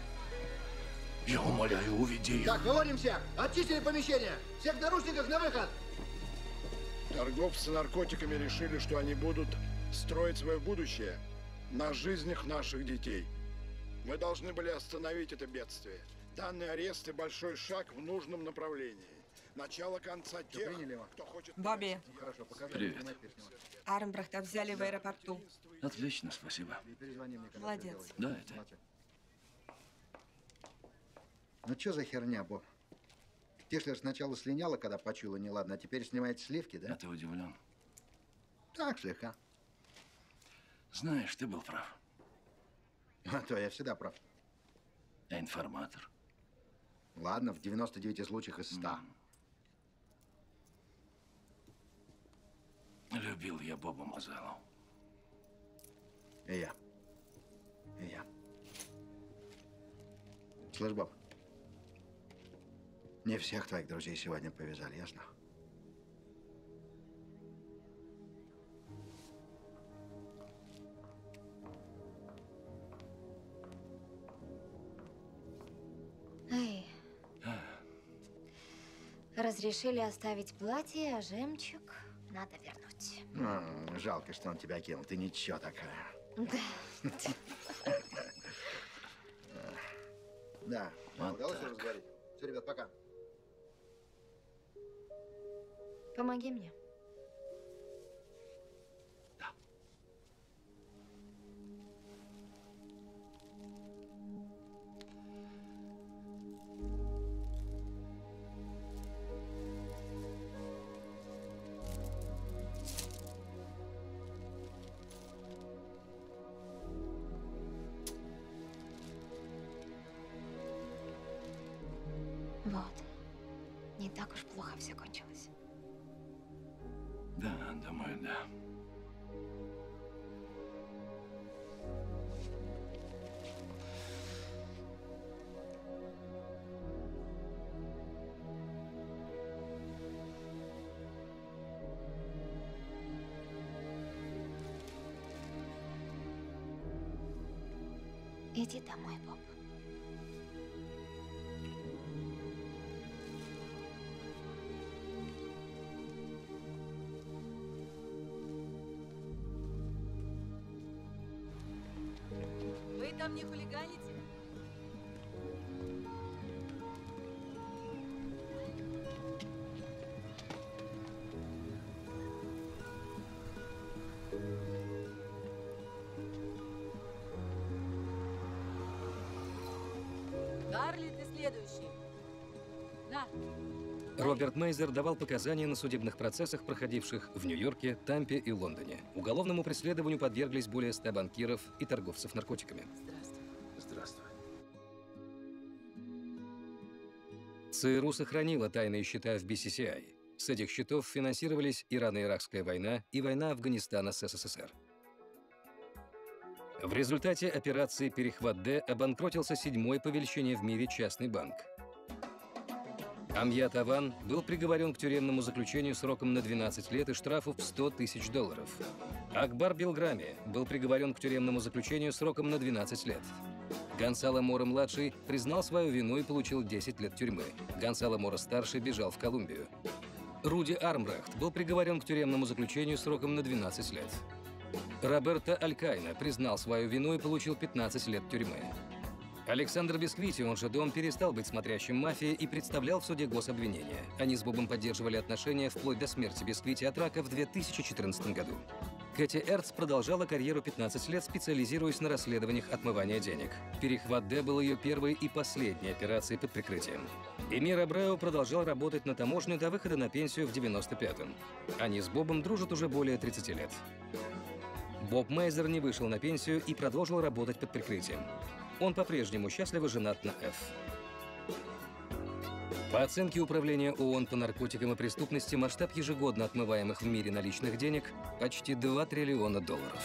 Я умоляю, уведи их. Так, выводим всех! Очистили помещение! Всех в наручниках на выход! Торговцы наркотиками решили, что они будут строить свое будущее на жизнях наших детей. Мы должны были остановить это бедствие. Данный арест и большой шаг в нужном направлении. Начало конца тех, кто хочет... Бобби, Привет. Армбрахта взяли в аэропорту. Отлично, спасибо. Молодец. Да, это. Ну что за херня, Боб? Тишлер сначала слиняла, когда почуяла неладно, а теперь снимает сливки, да? А ты удивлен? Так, слегка. Знаешь, ты был прав. А то я всегда прав. А информатор? Ладно, в девяноста девяти случаях из ста. Любил я Боба Мазелу. И я. И я. Слышь, Боб, не всех твоих друзей сегодня повязали, ясно? Эй. Разрешили оставить платье, а жемчуг надо вернуть. А, жалко, что он тебя кинул. Ты ничего такая. Да. Да. Вот Удалось так. разговорить? Все, ребят, пока. Помоги мне. Вот. Не так уж плохо все кончилось. Да, думаю, да. Иди домой, Боб. Вы там не хулиганите? Гарли, ты следующий. На. Роберт Мейзер давал показания на судебных процессах, проходивших в Нью-Йорке, Тампе и Лондоне. Уголовному преследованию подверглись более ста банкиров и торговцев наркотиками. Здравствуй. Здравствуй. ЦРУ сохранила тайные счета в би си си ай. С этих счетов финансировались Ирано-Иракская война и война Афганистана с СССР. В результате операции «Перехват-Д» обанкротился седьмой по величине в мире частный банк. Амьят Аван был приговорен к тюремному заключению сроком на двенадцать лет и штрафу в сто тысяч долларов. Акбар Белграми был приговорен к тюремному заключению сроком на двенадцать лет. Гонсало Моро-младший признал свою вину и получил десять лет тюрьмы. Гонсало Моро-старший бежал в Колумбию. Руди Армбрехт был приговорен к тюремному заключению сроком на двенадцать лет. Роберто Алькайна признал свою вину и получил пятнадцать лет тюрьмы. Александр Бисквити, он же Дон, перестал быть смотрящим мафии и представлял в суде гособвинения. Они с Бобом поддерживали отношения вплоть до смерти Бисквити от рака в две тысячи четырнадцатом году. Кэти Эрц продолжала карьеру пятнадцать лет, специализируясь на расследованиях отмывания денег. «Перехват-Д» был ее первой и последней операцией под прикрытием. Эмир Абрео продолжал работать на таможню до выхода на пенсию в девяносто пятом. Они с Бобом дружат уже более тридцати лет. Боб Мейзер не вышел на пенсию и продолжил работать под прикрытием. Он по-прежнему счастливо женат на Эф. По оценке Управления ООН по наркотикам и преступности, масштаб ежегодно отмываемых в мире наличных денег – почти два триллиона долларов.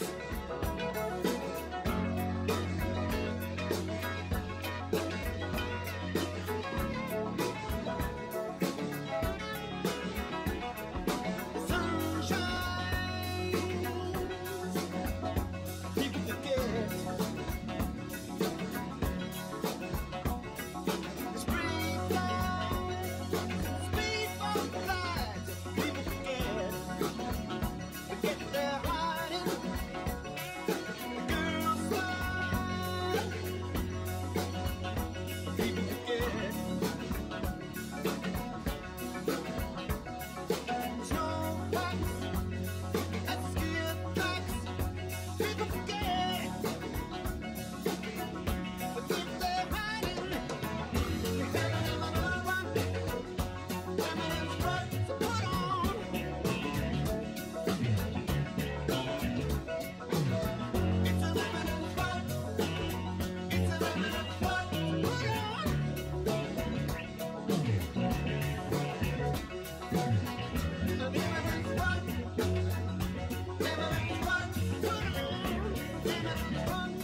Never